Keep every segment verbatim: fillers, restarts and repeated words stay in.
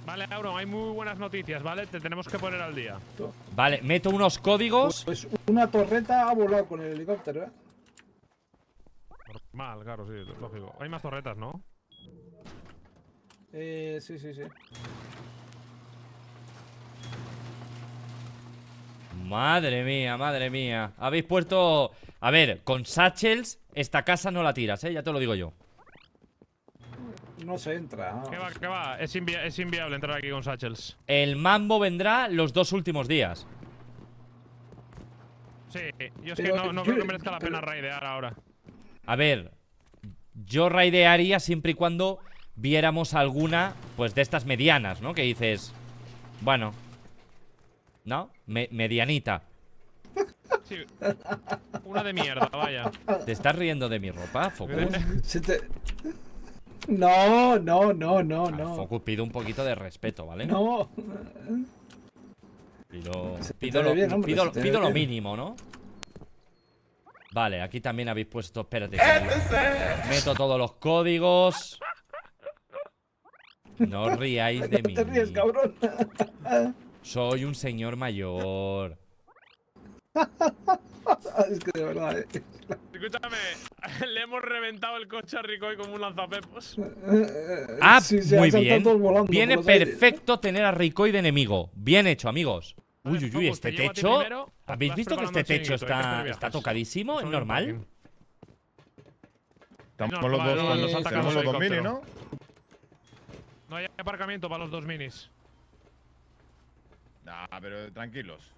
Vale, Auron, hay muy buenas noticias, ¿vale? Te tenemos que poner al día. Vale, meto unos códigos. Pues una torreta ha volado con el helicóptero, ¿eh? Normal, claro, sí, lógico. Hay más torretas, ¿no? Eh, sí, sí, sí. Madre mía, madre mía. Habéis puesto... A ver, con satchels esta casa no la tiras, ¿eh? Ya te lo digo yo. No se entra. ¿No? ¿Qué va, qué va? Es, invi es inviable entrar aquí con satchels. El mambo vendrá los dos últimos días. Sí, yo es Pero, que no, no yo- creo que merezca la pero- pena raidear ahora. A ver, yo raidearía siempre y cuando viéramos alguna, pues de estas medianas, ¿no? Que dices, bueno, ¿no? Me- medianita. Sí, una de mierda, vaya. ¿Te estás riendo de mi ropa, Focus? Se te... No, no, no, no, Ah, no. Focus, pido un poquito de respeto, ¿vale? No. Pido, Se te pido, ve lo, bien, hombre, pido- se te ve pido lo bien. mínimo, ¿no? Vale, aquí también habéis puesto... Espérate, que meto todos los códigos. No os riáis de No mí. te ríes, cabrón. Soy un señor mayor. Es que de verdad, ¿eh? Escúchame, le hemos reventado el coche a Ricoy como un lanzapepos. Ah, Sí, se muy han saltado bien. todos volando Viene por los aires. perfecto tener a Ricoy de enemigo. Bien hecho, amigos. Uy, Vale, uy, uy, Focus, este te llevo a ti techo. primero. ¿Habéis Vas visto que preparando este el techo chiringuito, hay que hacer está, viajes. está tocadísimo? ¿Es Solo un normal? parking. Estamos No, los vale, dos, vale, nos tenemos atacamos los el dos mini, helicóptero. ¿no? No hay aparcamiento para los dos minis. Nah, pero tranquilos.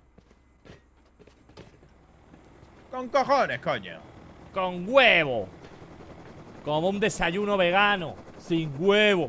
Con cojones, coño. Con huevo. Como un desayuno vegano. Sin huevo.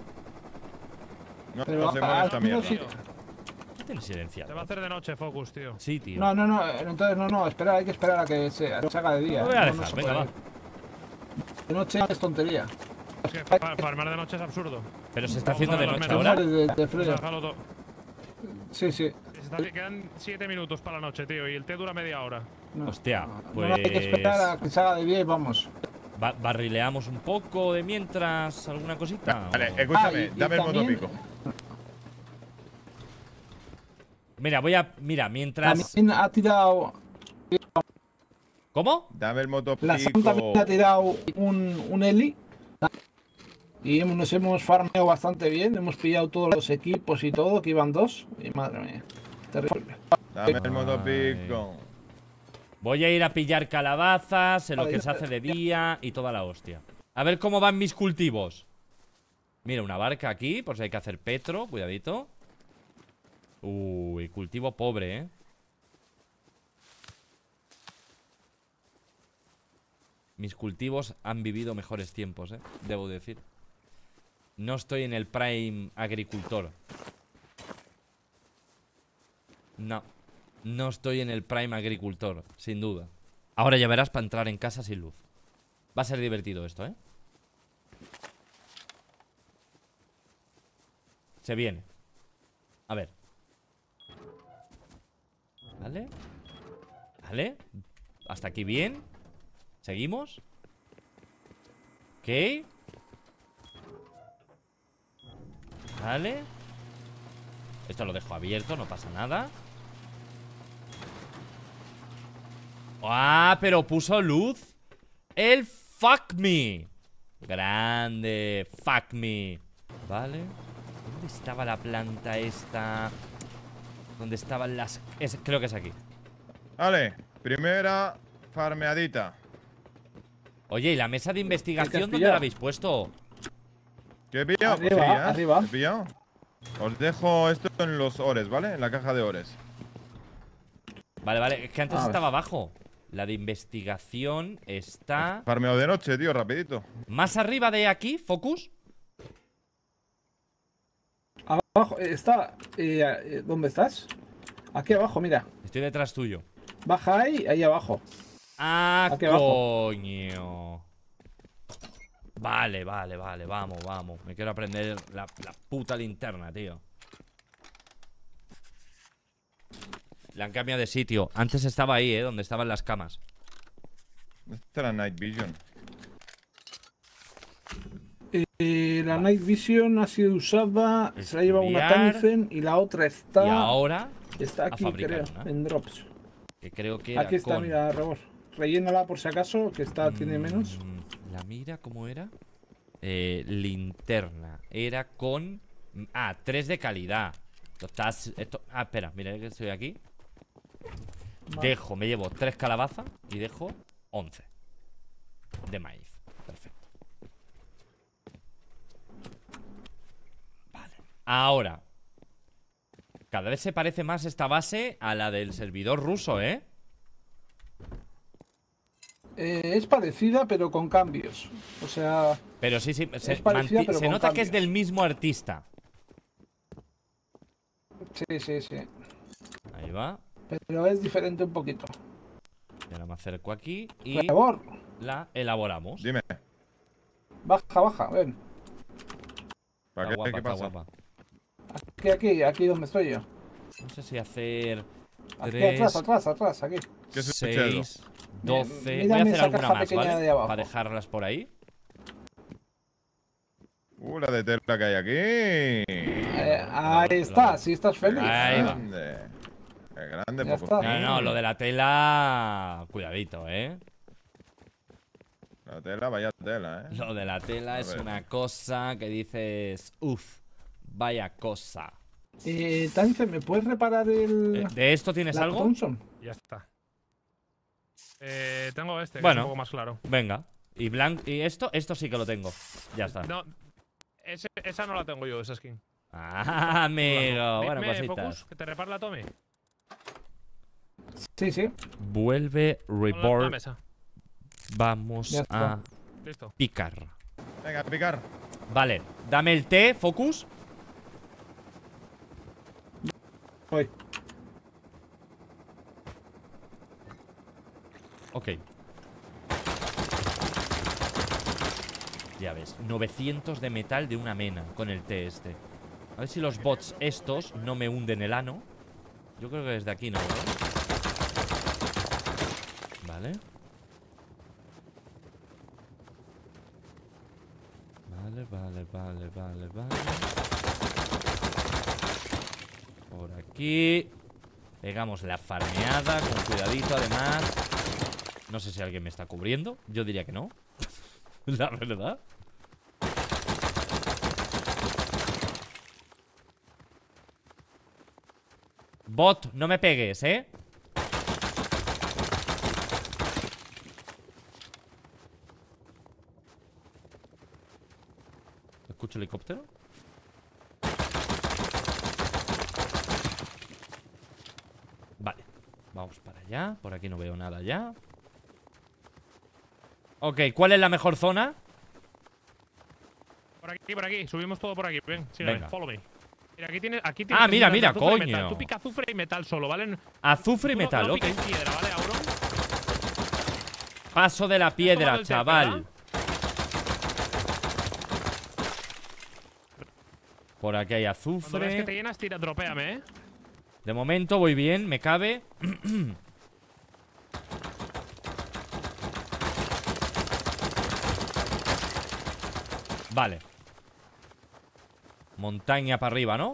No Pero, hacemos ah, esta no, mierda. sí. ¿Qué tienes Se silenciado? va a hacer de noche, Focus, tío. Sí, tío. No, no, no, entonces no, no, espera, hay que esperar a que se, a que se haga de día. Lo voy a ¿eh? No, dejar, no se venga, puede. va. De noche es tontería. Es que fa- farmar de noche es absurdo. Pero se está Vamos haciendo a de ver noche los ahora. De, de Vamos a frío. dejarlo todo. Sí, sí. Se está- Quedan siete minutos para la noche, tío. Y el té dura media hora. No, Hostia, no, no, hay que pues- esperar a que se haga de día y vamos. Ba- barrileamos un poco de mientras alguna cosita. Vale, ¿O? escúchame, Ah, y- y dame el también- motopico. Mira, voy a. Mira, mientras. También ha tirado. ¿Cómo? Dame el La motopico. Sam también ha tirado un, un heli. Y hemos- nos hemos farmeado bastante bien. Hemos pillado todos los equipos y todo, que iban dos. Y madre mía, terrible. Dame el motopico. Voy a ir a pillar calabazas en lo Vale, que ya se hace está. de día y toda la hostia. A ver cómo van mis cultivos. Mira, una barca aquí, por si hay que hacer petro. Cuidadito. Uy, cultivo pobre, ¿eh? Mis cultivos han vivido mejores tiempos, ¿eh? Debo decir. No estoy en el prime agricultor. No. No estoy en el prime agricultor, sin duda. Ahora ya verás para entrar en casa sin luz. Va a ser divertido esto, ¿eh? Se viene. A ver. Vale. Vale. Hasta aquí bien. Seguimos. Ok. Vale. Esto lo dejo abierto, no pasa nada. ¡Ah! Pero puso luz. El fuck me. Grande. Fuck me. Vale. ¿Dónde estaba la planta esta? ¿Dónde estaban las...? Es- creo que es aquí. Vale, primera farmeadita. Oye, ¿y la mesa de investigación dónde pillado? la habéis puesto? ¿Qué he pillado? Arriba, Pues sí, ¿eh? arriba. ¿He pillado? Os dejo esto en los ores, ¿vale? En la caja de ores. Vale, vale, es que antes A ver. estaba abajo. La de investigación está... Farmeo de noche, tío, rapidito. Más arriba de aquí, Focus. Abajo, eh, está. eh, eh, ¿Dónde estás? Aquí abajo, mira. Estoy detrás tuyo. Baja ahí, ahí abajo. Ah, Aquí abajo. coño. Vale, vale, vale, vamos, vamos. Me quiero aprender la, la puta linterna, tío. Le han cambiado de sitio. Antes estaba ahí, eh, donde estaban las camas. Esta era Night Vision. Eh, la Night Vision ha sido usada, se la lleva una Estudiar. Tanifen y la otra está. Y ahora, está a aquí, fabricar creo, una. en drops. que creo que era Aquí está, con... mira, Rebor. Rellénala por si acaso, que está, tiene menos. Mm, La mira, ¿cómo era? Eh, linterna. Era con... Ah, tres de calidad. Esto estás... Esto... Ah, espera, mira que estoy aquí. Vale. Dejo, me llevo tres calabazas y dejo once de maíz. Perfecto. Vale. Ahora, cada vez se parece más esta base a la del servidor ruso, ¿eh? Eh, es parecida, pero con cambios. O sea, Pero sí, sí, se, Es parecida, manti- pero se con nota que es cambios. del mismo artista. sí, sí, sí. Ahí va. Pero es diferente un poquito. Y ahora me acerco aquí y Rebor, la elaboramos. Dime, baja, baja, ven. ¿para Está qué? guapa, ¿Qué está pasa? guapa. Aquí, aquí, aquí donde estoy yo. No sé si hacer Aquí tres, atrás, atrás, atrás, aquí. ¿Qué es eso? seis, doce. Mírame Voy a hacer esa alguna caja más, pequeña ¿vale? de abajo. Para dejarlas por ahí. Uh, la de tela que hay aquí. Eh, ahí lo- está, lo- si estás feliz. Ahí va. Grande. Qué grande, Ya poco. está. No, no, lo de la tela. Cuidadito, ¿eh? La tela, vaya tela, ¿eh? Lo de la tela A es ver. una cosa que dices. Uf, vaya cosa. Eh, Tanife, ¿me puedes reparar el. Eh, ¿De esto tienes la algo? Thompson? Ya está. Eh, tengo este, que Bueno. es un poco más claro. Venga. Y blanco. ¿Y esto? Esto sí que lo tengo. Ya está. No, ese- esa no la tengo yo, esa skin. Ah, amigo. Bueno, Dime, cositas. Focus, que te repara la Tommy. Sí, sí. Vuelve Pon la- la report. mesa. Vamos Ya está. a Listo. picar. Venga, a picar. Vale, dame el té, Focus. Voy. Ok. Ya ves, novecientos de metal de una mena con el té este. A ver si los bots estos no me hunden el ano. Yo creo que desde aquí no, ¿no? Vale. Vale, vale, vale, vale, vale. Por aquí. Pegamos la farmeada con cuidadito, además. No sé si alguien me está cubriendo. Yo diría que no. La verdad. Bot, no me pegues, ¿eh? ¿Escucho helicóptero? Vale, vamos para allá. Por aquí no veo nada ya. Ok, ¿cuál es la mejor zona? Por aquí, por aquí. Subimos todo por aquí. Ven, sígueme. Venga. Follow me. Mira, aquí tienes. Aquí tienes Ah, mira, minas de mira, azufre y coño. metal. Tú pica azufre y metal solo, ¿vale? Azufre y Tú no- metal, no ok. piques piedra, ¿vale, Auron? Paso de la piedra, tomado el té, chaval. ¿verdad? Por aquí hay Cuando ves que te azufre. llenas, tira, dropéame, ¿eh? De momento voy bien, me cabe. Vale. Montaña para arriba, ¿no?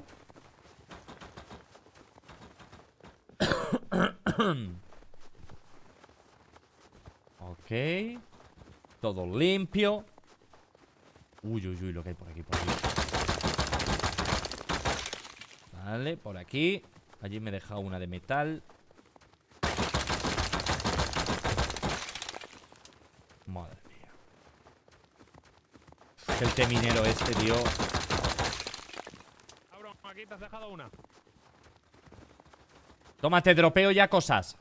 Ok. Todo limpio. Uy, uy, uy, lo que hay por aquí, por aquí. Vale, por aquí. Allí me he dejado una de metal. Madre mía. El teminero este, tío. Auron, aquí te has dejado una. Tómate, dropeo ya cosas.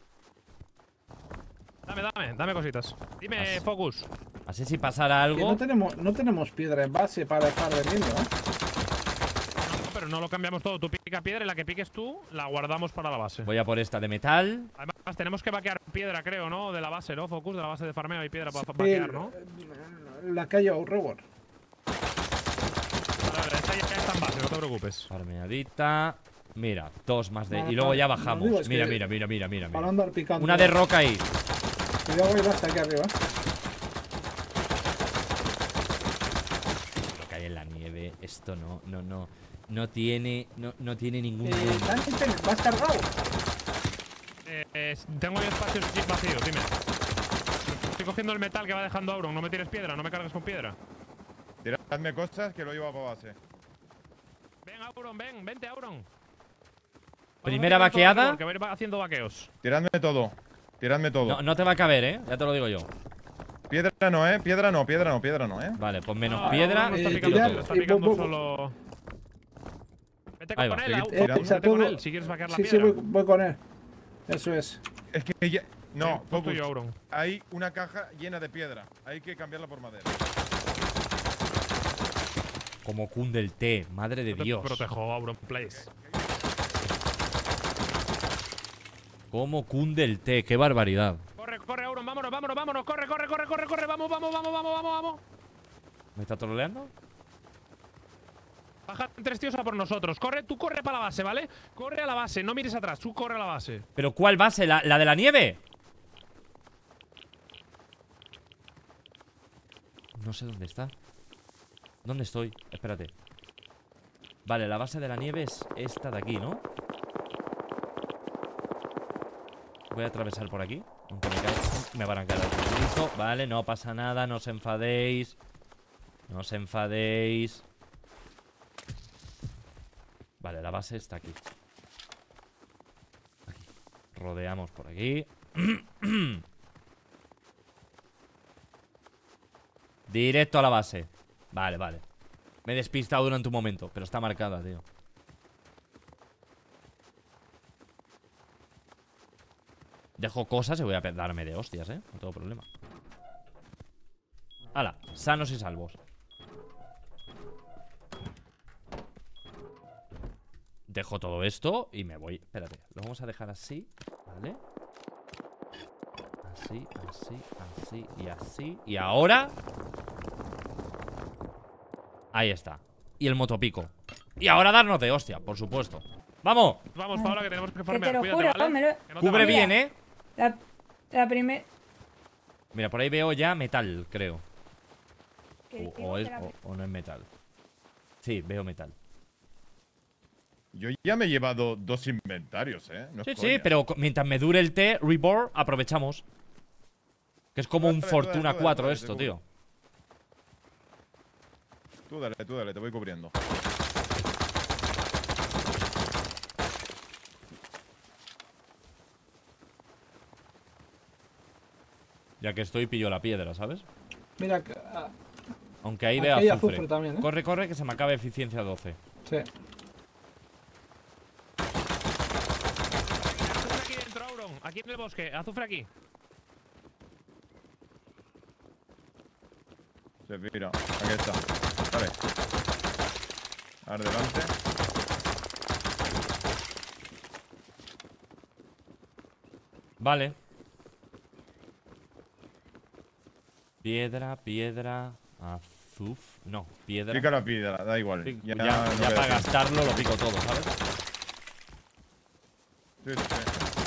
Dame, dame, dame cositas. Dime, Así. Focus. Así si pasara Que algo. no tenemos, no tenemos piedra en base para estar vendiendo, ¿eh? No, pero no lo cambiamos todo. Tú pica piedra y la que piques tú la guardamos para la base. Voy a por esta de metal. Además, tenemos que vaquear piedra, creo, ¿no? De la base, ¿no, Focus? De la base de farmeo hay piedra para Sí, vaquear, ¿no? La que hay Rebor. Vale, vale, esta ya está en base, no te preocupes. Farmeadita. Mira, dos más de. No, Y luego no, ya no, bajamos. digo, es Mira, que- mira, mira, mira, mira, Para mira. andar picando. Una de roca ahí. Cuidado, voy hasta aquí arriba. esto no, no, no. No tiene, no, no tiene ningún... Eh, Dani, ¿vas cargado? Eh, eh, tengo ahí espacios chip vacíos, dime. Estoy cogiendo el metal que va dejando Auron. No me tires piedra, no me cargues con piedra. Tiradme cosas que lo llevo para base. Ven, Auron, ven, vente, Auron. Vamos Primera a hacer todo vaqueada. el que va a ir haciendo vaqueos. Tiradme todo. Tiradme todo. No, no te va a caber, ¿eh? Ya te lo digo yo. Piedra no, ¿eh? Piedra no, piedra no, piedra no, ¿eh? Vale, pues menos No, piedra. Auron no está Eh, picando, tirar, todo, está eh, picando bu- bu- solo. Vete Ahí con va. él, Au- Seguid Au- tirando. vete con Todo- él si quieres vaquear la Sí, sí, piedra. voy, voy con él. Eso es. Es que ya… No, Ven, justo Focus. yo, Auron. Hay una caja llena de piedra. Hay que cambiarla por madera. Como cunde el té, madre de Yo te Dios. protejo, Auron, place. Como cunde el té, qué barbaridad. Corre, corre, Auron, vámonos, vámonos, vámonos. Corre, corre, corre, corre, corre. Vamos, vamos, vamos, vamos, vamos, vamos. ¿Me está troleando? Baja tres tíos a por nosotros. Corre, tú corre para la base, ¿vale? Corre a la base, no mires atrás, tú corre a la base. ¿Pero cuál base? ¿La, la de la nieve? No sé dónde está. ¿Dónde estoy? Espérate. Vale, la base de la nieve es esta de aquí, ¿no? Voy a atravesar por aquí. Aunque me, cae, me van a caer el listo. Vale, no pasa nada, no os enfadéis. No os enfadéis. Vale, la base está aquí. Aquí. Rodeamos por aquí. Directo a la base. Vale, vale. Me he despistado durante un momento, pero está marcada, tío. Dejo cosas y voy a darme de hostias, eh. No tengo problema. Hala, sanos y salvos. Dejo todo esto y me voy. Espérate, lo vamos a dejar así, ¿vale? Así, así, así y así. Y ahora ahí está. Y el motopico. Y ahora darnos de hostia, por supuesto. ¡Vamos! Vamos, Paola, que tenemos que Que farmear. te lo Cuídate, juro, ¿vale? me lo- Que no te Cubre vayas. bien, ¿eh? La, la primera. Mira, por ahí veo ya metal, creo. Que O, dijimos o es, que la- o, o no es metal. Sí, veo metal. Yo ya me he llevado dos inventarios, ¿eh? No es Sí, sí, coña. pero co- mientras me dure el té, Reborn, aprovechamos. Que es como un Dale, tú dale, Fortuna tú dale, cuatro tú dale, esto, te tío. Tú dale, tú dale, te voy cubriendo. Ya que estoy, pillo la piedra, ¿sabes? Mira, que- ah, Aunque ahí aquí veo hay azufre. azufre también, ¿eh? Corre, corre, que se me acabe eficiencia doce. Sí. Azufre aquí dentro, Auron. Aquí en el bosque. Azufre aquí. Se mira, aquí está. Vale. Adelante. Vale. Piedra, piedra, azuf. No, piedra. Pica la piedra, da igual. Pic- Ya, ya no ya queda para tiempo. gastarlo lo pico todo, ¿sabes? Sí, sí, sí.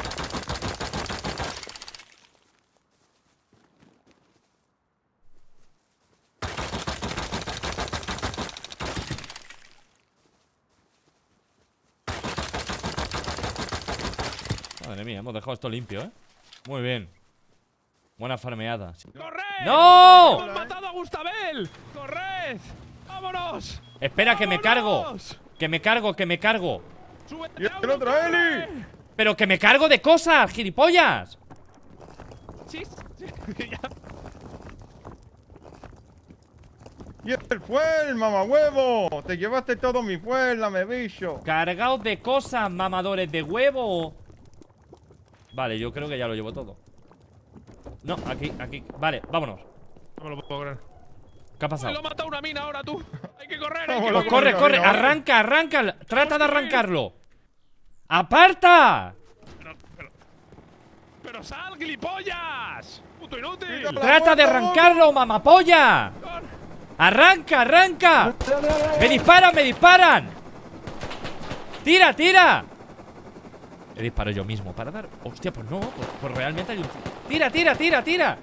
Madre mía, hemos dejado esto limpio, ¿eh? Muy bien. Buena farmeada. Sí. ¡Corred! ¡No! ¡Hemos matado a Gustabel! ¡Corred! ¡Vámonos! Espera, que me cargo. ¡Vámonos! Que me cargo, que me cargo. ¡Súbete, ¡Y el Auron, otro, corre! Eli! Pero que me cargo de cosas, gilipollas. Sí, sí, ya. ¡Y el fuel, mamahuevo! ¡Te llevaste todo mi fuel, dame bicho! Cargaos de cosas, mamadores de huevo. Vale, yo creo que ya lo llevo todo. No, aquí, aquí. Vale, vámonos. No me lo puedo creer. ¿Qué ha ¡Ay, pasado? lo ha matado una mina ahora, tú! ¡Hay que correr! ¡Hay que Vámonos, Pues correr! corre, corre, venga, venga. arranca, arranca. Trata de arrancarlo. ¡Aparta! Pero, pero, pero sal, gilipollas. ¡Puto inútil! Quita la Trata de puerta, arrancarlo, mamapolla. Corre. ¡Arranca, arranca! Dale, dale, dale. ¡Me disparan, me disparan! ¡Tira, tira! He disparado yo mismo para dar... Hostia, pues no, pues, pues realmente hay un... ¡Tira, tira, tira, tira!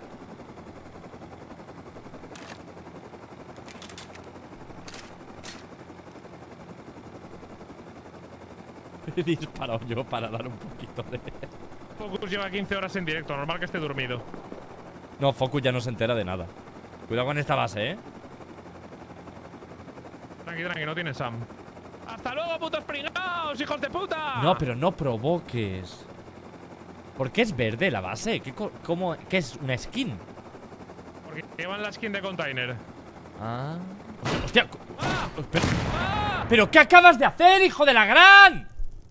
He disparado yo para dar un poquito de... Focus lleva quince horas en directo, normal que esté dormido. No, Focus ya no se entera de nada. Cuidado con esta base, ¿eh? Tranqui, tranqui, no tiene Sam. ¡Hasta luego, putos pringaos, hijos de puta! No, pero no provoques. ¿Por qué es verde la base? ¿Qué, co cómo, ¿qué es? ¿Una skin? Porque llevan la skin de container. Ah. ¡Hostia! ¡Ah! Pero, ¡Ah! ¿Pero qué acabas de hacer, hijo de la gran?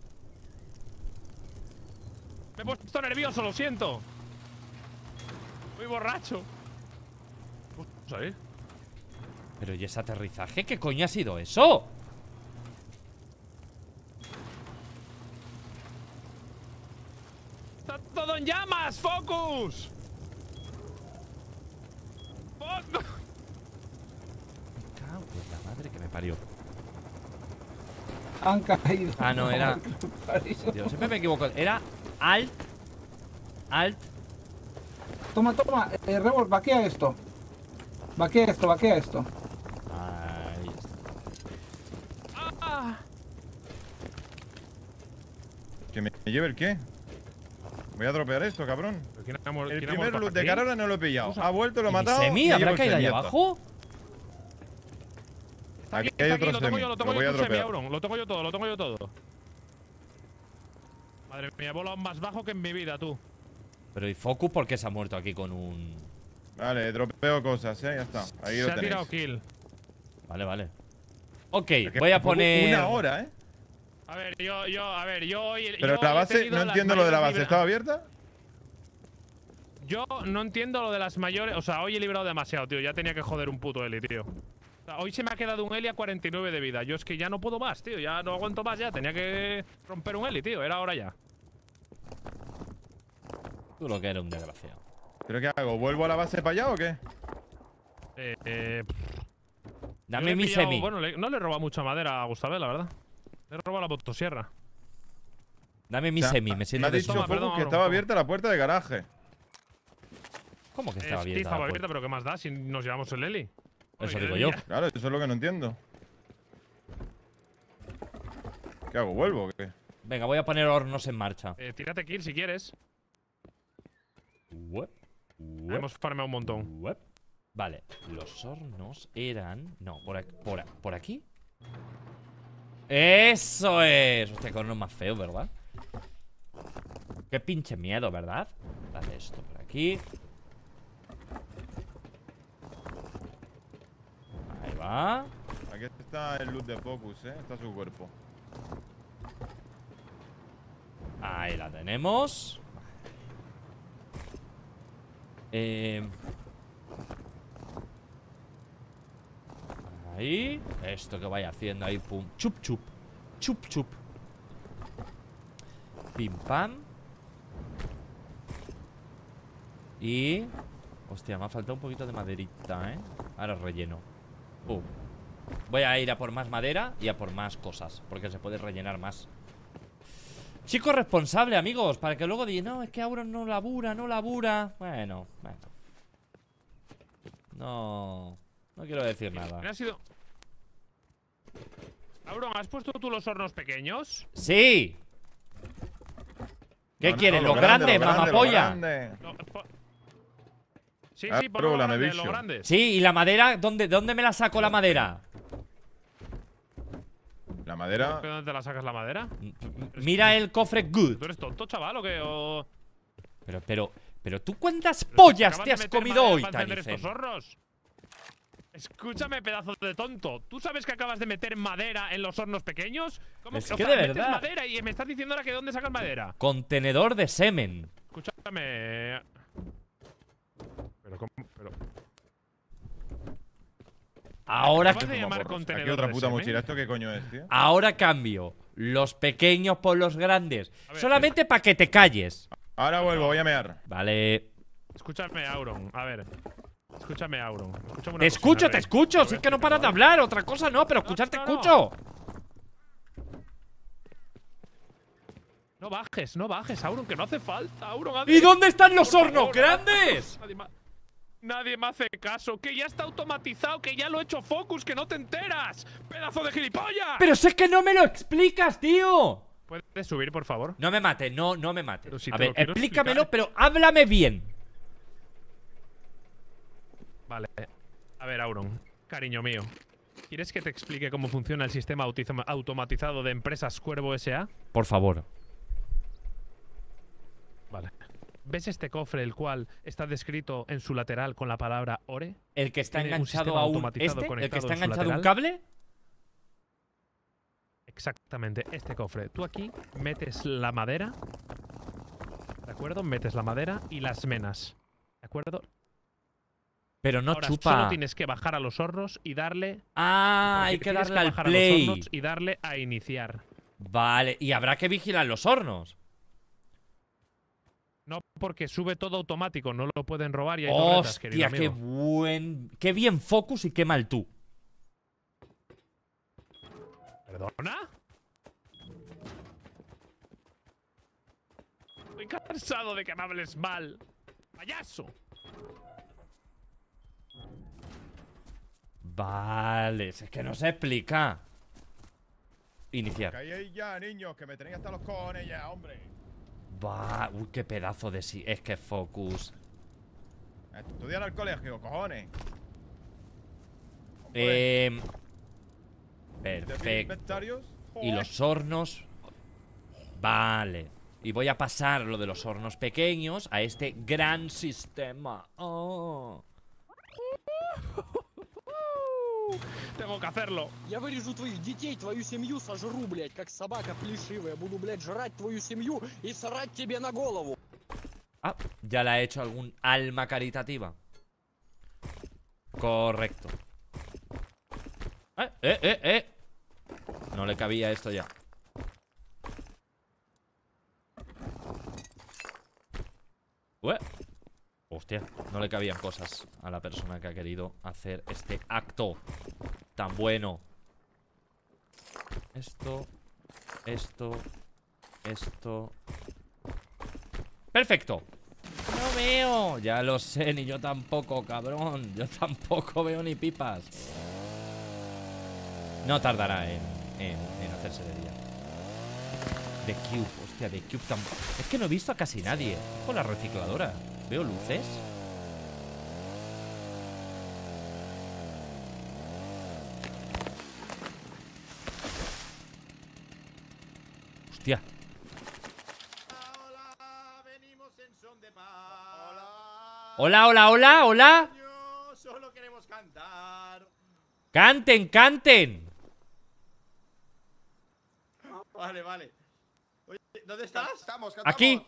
Me he puesto nervioso, lo siento. Muy borracho. Vamos a ir. Pero ¿y ese aterrizaje? ¿Qué coño ha sido eso? ¡Está todo en llamas! ¡Focus! ¡Focus! Me cago en la madre que me parió. Han caído. Ah, no, era... Dios. Dios, siempre me equivoco. Era Alt. Alt. Toma, toma, eh, Revol, vaquea esto. Vaquea esto, vaquea esto. Ahí está. ¡Ah! ¿Que me lleve el qué? Voy a dropear esto, cabrón. ¿Quién ha muer- El quién ha primer muerto loot de aquí? Carola no lo he pillado. Usa. Ha vuelto, lo he ¿Y mi matado. semi? me ¿Habrá llevo el caído ahí semi, ya está. abajo? Está Aquí aquí, hay está otro aquí, lo tengo semi, yo, lo tengo lo yo voy a tu semi, dropear. Auron. Lo tengo yo todo, lo tengo yo todo. Madre mía, he volado más bajo que en mi vida, tú. Pero ¿y Focus por qué se ha muerto aquí con un...? Vale, dropeo cosas, eh, ya está. Ahí Se lo ha tirado tenéis. kill. Vale, vale. Ok, Es que voy a tampoco poner... Una hora, eh. A ver, yo, yo, a ver, yo hoy. Pero yo la hoy he base, tenido no las entiendo lo de la mayores base. libra- ¿Estaba abierta? Yo no entiendo lo de las mayores. O sea, hoy he librado demasiado, tío. Ya tenía que joder un puto Eli, tío. O sea, hoy se me ha quedado un Eli a cuarenta y nueve de vida. Yo es que ya no puedo más, tío. Ya no aguanto más, ya. Tenía que romper un Eli, tío. Era hora ya. Tú lo que eres un desgraciado. ¿Pero qué hago? ¿Vuelvo a la base para allá o qué? Eh. eh Dame yo le he mi pillado- semi. Bueno, le- no le he robado mucha madera a Gustavé, la verdad. Le he robado la motosierra. Dame mi O sea, semi, me Me sirve ha de dicho Toma, eso. Focus perdón, que Auron, estaba toma. abierta la puerta de garaje. ¿Cómo que Eh, estaba sí, abierta? estaba la abierta, puerta? pero ¿qué más da si nos llevamos el Eli? Eso Oye, digo ya- yo. Claro, eso es lo que no entiendo. ¿Qué hago? ¿Vuelvo o qué? Venga, voy a poner hornos en marcha. Eh, tírate kill si quieres. Uep, uep, Hemos farmeado un montón. uep. Vale, los hornos eran... No, por aquí, por, a- ¿por aquí? ¡Eso es! Hostia, qué horno más feo, ¿verdad? Qué pinche miedo, ¿verdad? Vale, esto por aquí. Ahí va. Aquí está el loot de Focus, eh. Está su cuerpo. Ahí la tenemos. Eh... Ahí. Esto que vaya haciendo ahí, pum. Chup, chup. Chup, chup. Pim, pam. Y... Hostia, me ha faltado un poquito de maderita, ¿eh? Ahora relleno. Pum. Voy a ir a por más madera y a por más cosas, porque se puede rellenar más. Chico responsable, amigos, para que luego digan, no, es que Auron no labura, no labura. Bueno, bueno. No... No quiero decir ¿Quién nada. ha sido? Auron, ¿has puesto tú los hornos pequeños? ¡Sí! ¿Qué No, no, quieres? lo ¿Los grande, grandes, lo grande, lo mamapolla? grande. No, po- sí, Ah, sí, por pero los la me grandes, los bicho. grandes. Sí, ¿y la madera? ¿Dónde, dónde me la saco la madera? La madera. ¿De dónde te la sacas la madera? Mira el cofre ¿Tú good. eres tonto, chaval, o qué? O... Pero, pero, pero ¿tú cuántas Pero pollas acabas te de has meter comido madera hoy, para encender Tanicen? estos hornos? Escúchame, pedazo de tonto. ¿Tú sabes que acabas de meter madera en los hornos pequeños? ¿Cómo Es o que sea, de metes verdad. madera y me estás diciendo ahora que dónde sacas madera? Contenedor de semen. Escúchame. Pero cómo, pero Ahora, acabas de llamar Aquí contenedor otra de puta semen? mochila. ¿Esto qué coño es, tío? ahora cambio los pequeños por los grandes. A ver, Solamente para que te calles. Ahora vuelvo, voy a mear. Vale. Escúchame, Auron. A ver. Escúchame, Auron. Escúchame una Te cosa, escucho, a te ver. escucho. A Si ver, es que no te paras de lo- hablar. Otra cosa no, pero escuchar te no, no. escucho. No bajes, no bajes, Auron, que no hace falta, Auron. ¿Y dónde están los Por hornos favor, grandes? Nadie, ma- nadie me hace caso, que ya está automatizado, que ya lo he hecho Focus, que no te enteras. ¡Pedazo de gilipollas! Pero si es que no me lo explicas, tío. ¿Puedes subir, por favor? No me mates, no, no me mates. Pero si A te ver, lo quiero explícamelo, explicar. pero háblame bien. Vale. A ver, Auron, cariño mío. ¿Quieres que te explique cómo funciona el sistema autiza- automatizado de empresas Cuervo S A? Por favor. Vale. ¿Ves este cofre, el cual está descrito en su lateral con la palabra Ore? El que está Tiene un enganchado sistema a un automatizado este, el que conectado está en su enganchado a un lateral. cable. Exactamente, este cofre. Tú aquí metes la madera, ¿de acuerdo? Metes la madera y las menas, ¿de acuerdo? Pero no Ahora chupa. solo tienes que bajar a los hornos y darle... Ah, porque hay que tienes darle al bajar a los play. hornos y darle a iniciar. Vale, y habrá que vigilar los hornos. No, porque sube todo automático, no lo pueden robar y hay torretas, querido Hostia, qué amigo. buen. Qué bien Focus y qué mal tú. ¿Perdona? Estoy cansado de que me hables mal. ¡Payaso! Vale, es que no se explica. Iniciar. Caí ahí ya, niños, que me tenéis hasta los cojones ya, hombre. Va, uy, qué pedazo de sí. Es que Focus. Estudiar al colegio, cojones. Eh, ¿Te piden perfecto. inventarios? Y Joder. los hornos. Vale. Y voy a pasar lo de los hornos pequeños a este gran sistema. Oh. Tengo que hacerlo. Я вырежу твоих детей, твою семью сожру, блядь, как собака плешивая. Буду, блядь, жрать твою семью и срать тебе на голову. Ah, ya le ha hecho algún alma caritativa. Correcto. Eh, eh, eh, eh. No le cabía esto ya. Ué. Hostia, no le cabían cosas a la persona que ha querido hacer este acto tan bueno. Esto, esto, esto. ¡Perfecto! No veo. Ya lo sé, ni yo tampoco, cabrón. Yo tampoco veo ni pipas. No tardará en, en, en hacerse de día. The Cube, hostia, The Cube tampoco. Es que no he visto a casi nadie. Con la recicladora. ¿Veo luces? Hostia. Hola, venimos en son de paz. Hola. Hola, hola, hola, hola. Solo queremos cantar. Canten, canten. Vale, vale. Oye, ¿dónde estás? Estamos, cantamos. Aquí.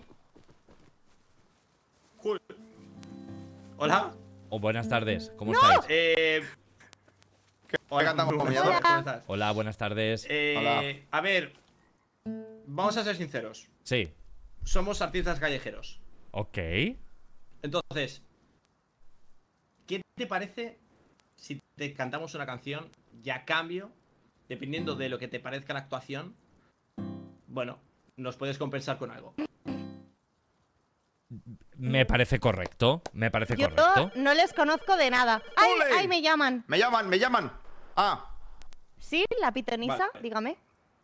Cool. Hola. Oh, buenas tardes. ¿Cómo estáis? Eh. ¿Qué cantamos, ¿cómo comillador? estás? Hola, buenas tardes. Eh, Hola. A ver. Vamos a ser sinceros. Sí. Somos artistas callejeros. Ok. Entonces, ¿qué te parece si te cantamos una canción y a cambio, dependiendo de lo que te parezca la actuación, bueno, nos puedes compensar con algo? Me parece correcto. Me parece Yo correcto. no les conozco de nada. ¡Ay, ¡Ole! ay, me llaman! Me llaman, me llaman. Ah, ¿Sí? ¿La pitonisa? Vale. Dígame.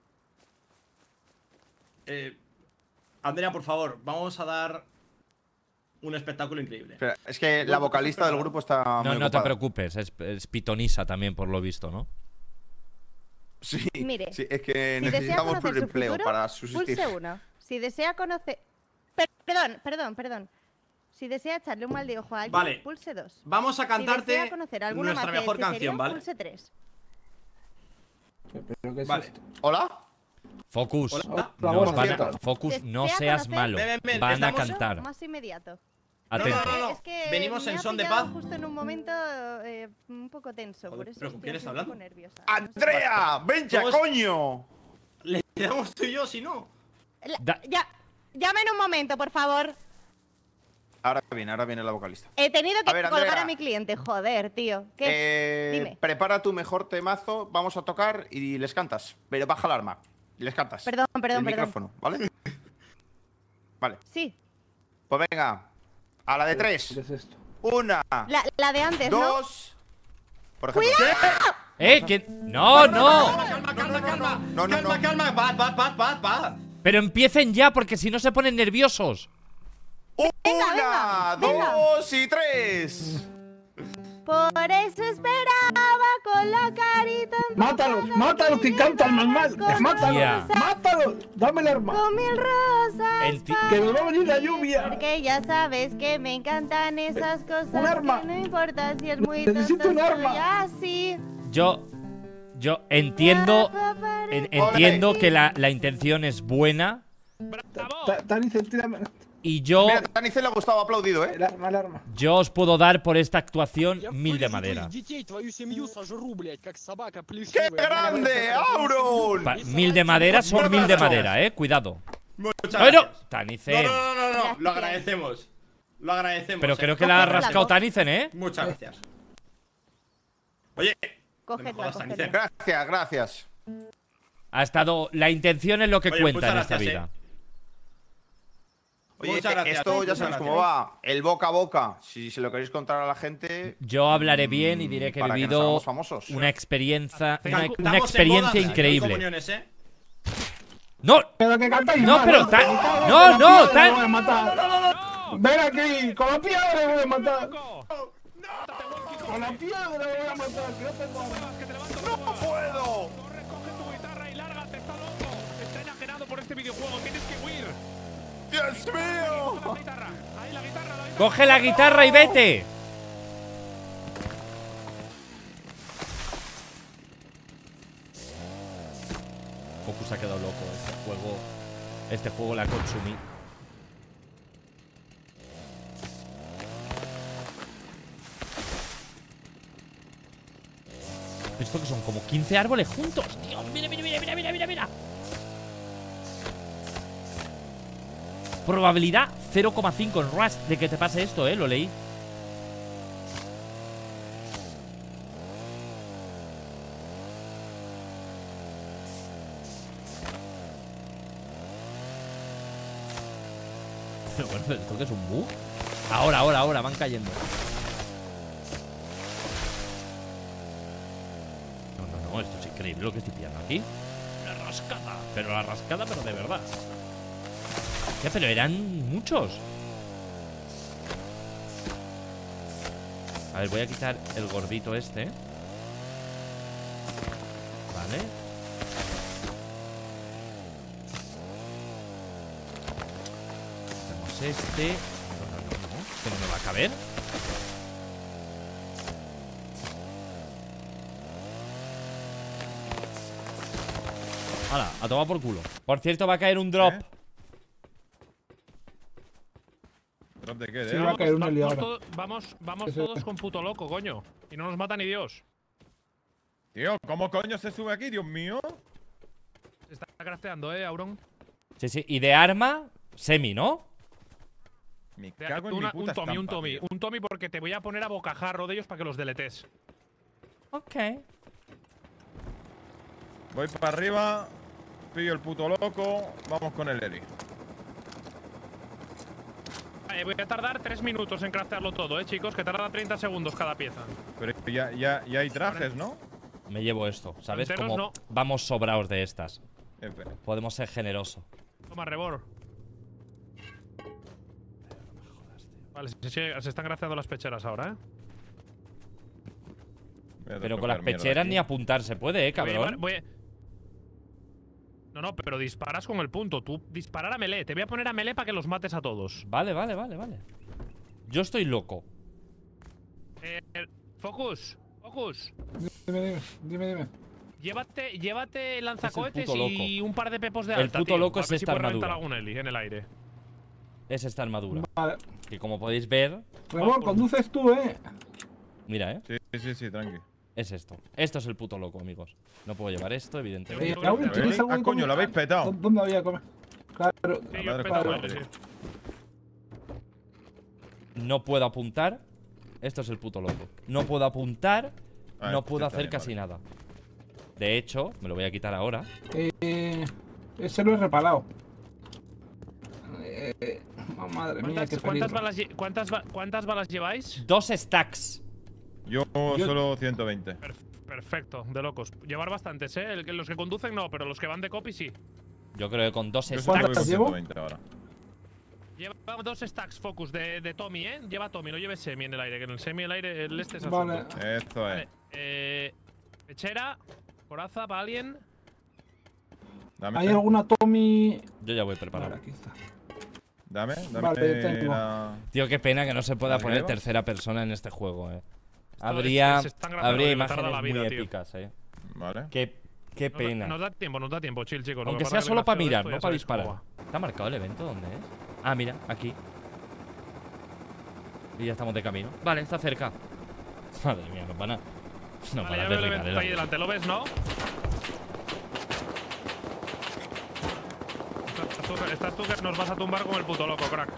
Eh, Andrea, por favor, vamos a dar un espectáculo increíble. espera, es que la vocalista del grupo está No, muy no te ocupada. preocupes. Es, es pitonisa también, por lo visto, ¿no? Sí, Mire, sí, es que Si desea necesitamos conocer su empleo futuro, para subsistir. pulse uno. Si desea conocer... Per- perdón, perdón, perdón. Si desea echarle un mal de ojo a alguien, Vale. pulse dos. Vamos a Si desea cantarte conocer alguna nuestra magia de mejor hechicería, canción, ¿vale? pulse tres. ¿Pero qué es Vale. esto? ¿Hola? Focus. Hola. Hola, Nos buenas, van ¿qué a- tal? Focus, no ¿Desea seas conocer? malo. Ven, ven, ven, Van a estamos- cantar. Más inmediato. Atento. No, no, no. Es que Venimos me en ha son de pillado paz. justo en un momento eh, un poco tenso, Joder, por eso ¿pero con estoy quién así está un poco hablando? nerviosa. No sé. ¡Andrea! ¡Ven ya, ¿Cómo es? coño! Le damos tú y yo, si no. La- Da- ya, llame en un momento, por favor. Ahora viene, ahora viene la vocalista. He tenido que A ver, colgar Andrea. a mi cliente, joder, tío. ¿Qué? Eh, Dime. prepara tu mejor temazo, vamos a tocar y les cantas. Pero baja el arma. Y les cantas. Perdón, perdón, el perdón. micrófono, ¿vale? Vale, Sí, pues venga. A la de ¿Qué tres. es esto? Una, la, la de antes, ¿no? dos. Por ejemplo. ¡Eh! ¿quién? ¡No, no! Calma, calma, calma. No, no, calma, no. calma. Paz, paz, paz, paz, paz. Pero empiecen ya, porque si no se ponen nerviosos. Una, venga, venga. dos y tres. Por eso esperaba con la carita en Mátalos, mátalos que cantan mal mal. Mátalos, Ya. mátalos. Dame el arma. con mil rosas. Enti- Que me va a venir la lluvia. Porque ya sabes que me encantan esas cosas. Un arma. Que no importa si es muy Necesito tonto, un arma. soy así. Yo. Yo entiendo. en- entiendo que la, la intención es buena. ¡Bravo! Ta- Tanice, tírame Y yo. Mira, a Tanice le ha gustado, aplaudido, ¿eh? el arma, el arma. Yo os puedo dar por esta actuación Я mil de вырежу madera. твоих детей, твою семью сожру, блядь, как собака ¡Qué плешивая. grande, Auron! Pa- mil de madera son mil de madera, eh. Cuidado. Muchas Bueno, gracias. Tanice. No, no, no, no, no. Lo Gracias. agradecemos. Lo agradecemos. Pero eh. creo que la ha Cógetela, rascado ¿no? Tanicen, eh. Muchas gracias. Oye, no me Cógetela, jodas, cógetela. Tanicen. Gracias, gracias. Ha estado. La intención es lo que Oye, cuenta muchas en esta gracias, vida. Oye, Muchas gracias, esto ya muchas sabéis gracias. cómo va. El boca a boca. Si se lo queréis contar a la gente. Yo hablaré bien y diré que he Para que nos vivido hagamos famosos. una experiencia, una, Estamos una en experiencia bodas, no en increíble. comuniones, ¿eh? ¡No! Pero que cantáis No, mal, pero ¿eh? ta- Con la no, no, piedra ta- me voy a matar. Ven aquí, con la piedra me voy a matar. Con la piedra me voy a matar. Que no tengo arma. ¡Que te levanto! ¡No puedo! Corre, coge tu guitarra y lárgate, está loco. Está enajenado por este videojuego, tienes que huir. ¡Dios mío! La guitarra, ahí la guitarra, la guitarra. ¡Coge la guitarra y vete! Focus ha quedado loco. Este juego. Este juego la consumí. Esto que son como quince árboles juntos, tío. Mira, mira, mira, mira, mira, mira, mira. Probabilidad cero coma cinco en Rust de que te pase esto, eh. Lo leí. Pero bueno, ¿esto qué es un bug? Ahora, ahora, ahora, van cayendo. No, no, no, esto es increíble lo que estoy pillando aquí. La rascada. Pero la rascada, pero de verdad. Ya, pero eran muchos. A ver, voy a quitar el gordito este. Vale. Quitamos este. No, no, no, no. Que no me va a caber. Hala, a tomar por culo. Por cierto, va a caer un drop. ¿Eh? ¿Drop de qué? Sí, ¿De va a algo? caer un Vamos, Eli ahora. todo- vamos, vamos Eso- todos con puto loco, coño. Y no nos mata ni Dios. Tío, ¿cómo coño se sube aquí, Dios mío? Se está crafteando, eh, Auron. Sí, sí. Y de arma, semi, ¿no? Me Te- cago en mi una- puta un Tommy, un estampa, Tommy. tío. Un Tommy porque te voy a poner a bocajarro de ellos para que los deletes. Ok. Voy para arriba, pillo el puto loco, vamos con el Eli. Vale, voy a tardar tres minutos en craftearlo todo, eh, chicos. Que tarda treinta segundos cada pieza. Pero ya, ya, ya hay trajes, ¿no? Me llevo esto, ¿sabes? Enteros Como no. vamos sobrados de estas. F. Podemos ser generosos. Toma, rebor. Vale, se, se- se están crafteando las pecheras ahora, eh. Voy a Pero con las descoger mierda pecheras aquí. ni apuntar se puede, eh, Voy a llevar- cabrón. voy a- No, no, pero disparas con el punto. Tú disparar a melee. Te voy a poner a melee para que los mates a todos. Vale, vale, vale, vale. Yo estoy loco. Eh, Focus, Focus. Dime, dime, dime, dime. Llévate, llévate el lanzacohetes puto loco. y un par de pepos de El alta, puto tío. loco A es ver si esta puedes reventar armadura. algún Eli en el aire. Es esta armadura. Vale. Que como podéis ver, Rebor, conduces tú, eh. mira, eh. Sí, sí, sí, tranqui. Es esto. Esto es el puto loco, amigos. No puedo llevar esto, Eh, evidentemente. Sí, Raúl, sí, ¿tienes sí. algo Ah, de coño, comer? lo habéis petado. ¿Dónde había comer? Claro. Sí, yo he madre petado que Eli, parió. sí. No puedo apuntar. Esto es el puto loco. No puedo apuntar. Ah, No este puedo está hacer bien, casi vale. nada. De hecho, me lo voy a quitar ahora. Eh, ese lo he reparado. Eh, oh, madre mía, ¿Cuántas, qué cuántas peligro. balas, lle- cuántas, ba- ¿Cuántas balas lleváis? Dos stacks. Yo, Yo- solo ciento veinte. Per- perfecto, de locos. Llevar bastantes, ¿eh? El que- los que conducen no, pero los que van de copy sí. Yo creo que con dos Yo stacks. estoy con ciento veinte ahora. Lleva dos stacks focus de, de Tommy, ¿eh? Lleva Tommy, no lleve semi en el aire, que en el semi el aire el este es al Vale. fondo. Esto Vale, es. eh. Pechera, coraza para alguien. Dame, ¿Hay alguna Tommy? Yo ya voy Vale, preparado. aquí está. dame, dame. Vale, tengo. la- Tío, qué pena que no se pueda ¿La poner llevas? tercera persona en este juego, eh. Esto Habría, es- es tan grande habría que me tarda imágenes la vida, muy tío. épicas, eh. Vale. Qué, qué Nos da- pena. Nos da tiempo, nos da tiempo, chill, chicos. Lo que Aunque pasa sea es que solo el para gracioso de mirar, esto no ya para sabéis cómo disparar. va. ¿Está marcado el evento? ¿Dónde es? Ah, mira, aquí. Y ya estamos de camino. Vale, está cerca. Madre mía, nos van a. Nos Vale, van a ya veo el derribar, evento eh. ahí delante, ¿lo ves, no? Estás tú, estás tú que nos vas a tumbar como el puto loco, crack.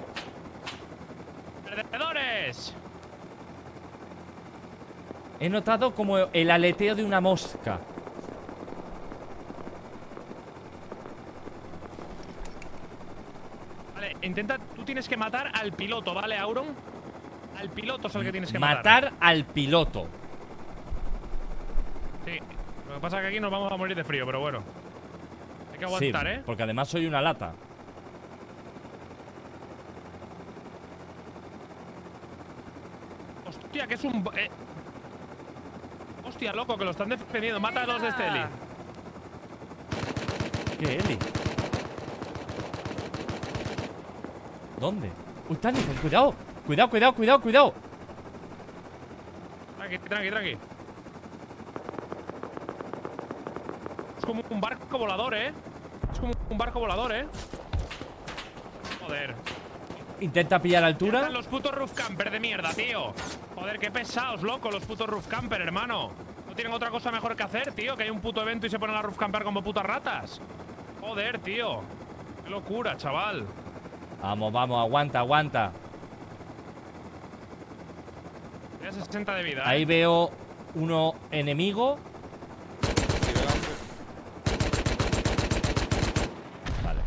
¡Perdedores! He notado como el aleteo de una mosca. Vale, intenta. Tú tienes que matar al piloto, ¿vale, Auron? Al piloto es el que tienes que matar. Matar al piloto. Sí. Lo que pasa es que aquí nos vamos a morir de frío, pero bueno. Hay que aguantar, Sí, ¿eh? porque además soy una lata. Hostia, que es un. Eh. Hostia, loco, que lo están defendiendo. Mata a los de este Eli. ¿Qué, Eli? ¿Dónde? Uy, Tannigan, cuidado. Cuidado, cuidado, cuidado, cuidado. Tranqui, tranqui, tranqui. Es como un barco volador, ¿eh? Es como un barco volador, ¿eh? Joder. Intenta pillar altura. Están los putos roof camper de mierda, tío. Joder, qué pesados, loco, los putos roof camper, hermano. No tienen otra cosa mejor que hacer, tío. Que hay un puto evento y se ponen a roof camper como putas ratas. Joder, tío. Qué locura, chaval. Vamos, vamos, aguanta, aguanta. Tenía sesenta de vida, Ahí ¿eh? veo uno enemigo. Vale.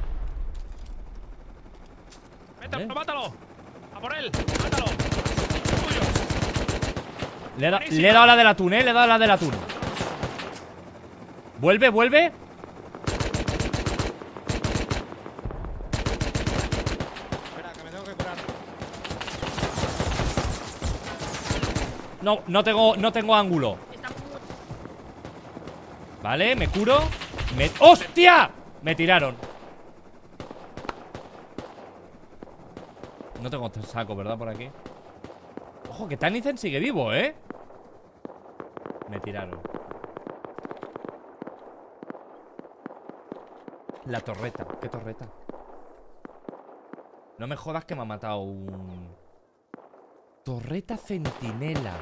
Métalo, Vale. mátalo. A por él. Mátalo. Es tuyo. Le he, da- Buenísima. le he dado la del atún, eh. Le he dado la del atún. Vuelve, vuelve. Espera, que me tengo que curar. No, no tengo, no tengo ángulo. Vale, me curo. Me... ¡Hostia! Me tiraron. No tengo saco, ¿verdad? Por aquí. Ojo, que Tannigan sigue vivo, ¿eh? Me tiraron. La torreta. ¿Qué torreta? No me jodas que me ha matado un... Torreta centinela.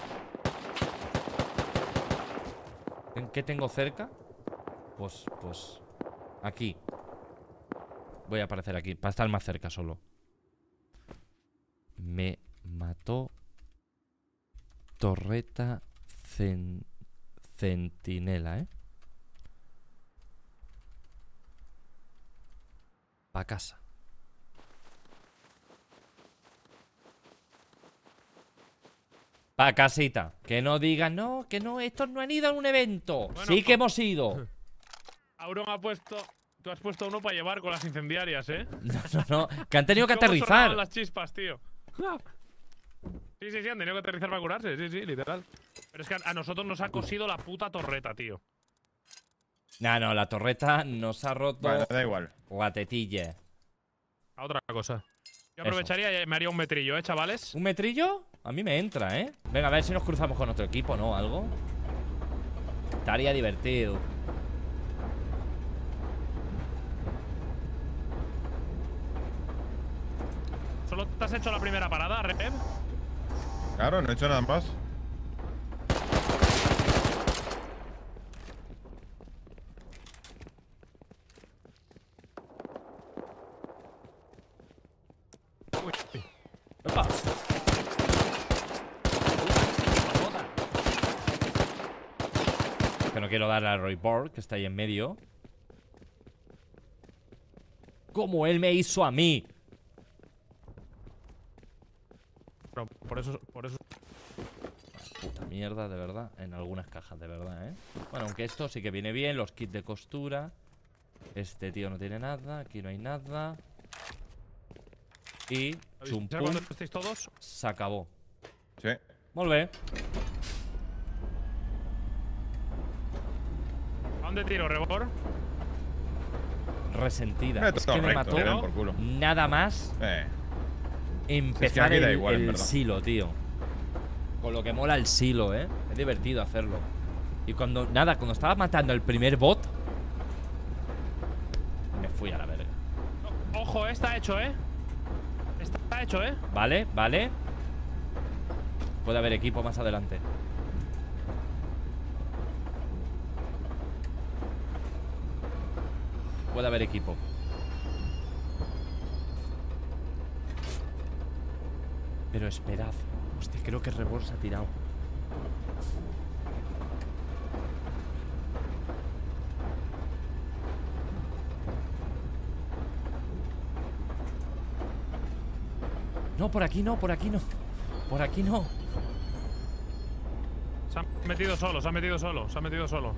¿En qué tengo cerca? Pues, pues... Aquí. Voy a aparecer aquí, para estar más cerca solo. Me mató... Torreta cen... centinela, ¿eh? Pa' casa. Pa' casita. Que no digan, no, que no, estos no han ido a un evento. Bueno, Sí que hemos ido. Auron ha puesto. Tú has puesto uno para llevar con las incendiarias, ¿eh? No, no, no. Que han tenido que ¿Cómo sonaban aterrizar. las chispas, tío? Sí, sí, sí, han tenido que aterrizar para curarse, sí, sí, literal. Pero es que a, a nosotros nos ha cosido la puta torreta, tío. No, no, la torreta nos ha roto Vale, da igual. la tetilla. A otra cosa. Yo Eso. aprovecharía y me haría un metrillo, ¿eh, chavales? ¿Un metrillo? A mí me entra, ¿eh? Venga, a ver si nos cruzamos con otro equipo, ¿no? Algo. Estaría divertido. ¿Solo te has hecho la primera parada, Rep? Claro, no he hecho nada más. Uy. ¡Opa! Que no quiero darle a Roy Borg, que está ahí en medio. Como él me hizo a mí. Pero por eso, por eso. Puta mierda, de verdad. En algunas cajas, de verdad, ¿eh? Bueno, aunque esto sí que viene bien. Los kits de costura. Este tío no tiene nada. Aquí no hay nada. Y chum, ¿Ya pum, cuando estéis todos? se acabó. Sí. Molt bé. ¿A dónde tiro, Rebor? Resentida. Meto Es que me recto, mató le den por culo. nada más Eh. empezar aquí da el, igual, en el verdad. silo, tío. Con lo que mola el silo, eh. Es divertido hacerlo. Y cuando, nada, cuando estaba matando al primer bot, me fui a la verga. Ojo, está hecho, ¿eh? Está hecho, ¿eh? Vale, vale. Puede haber equipo más adelante. Puede haber equipo. Pero esperad. Hostia, creo que Rebor se ha tirado. No, por aquí no, por aquí no. Por aquí no. Se ha metido solo, se ha metido solo, se ha metido solo.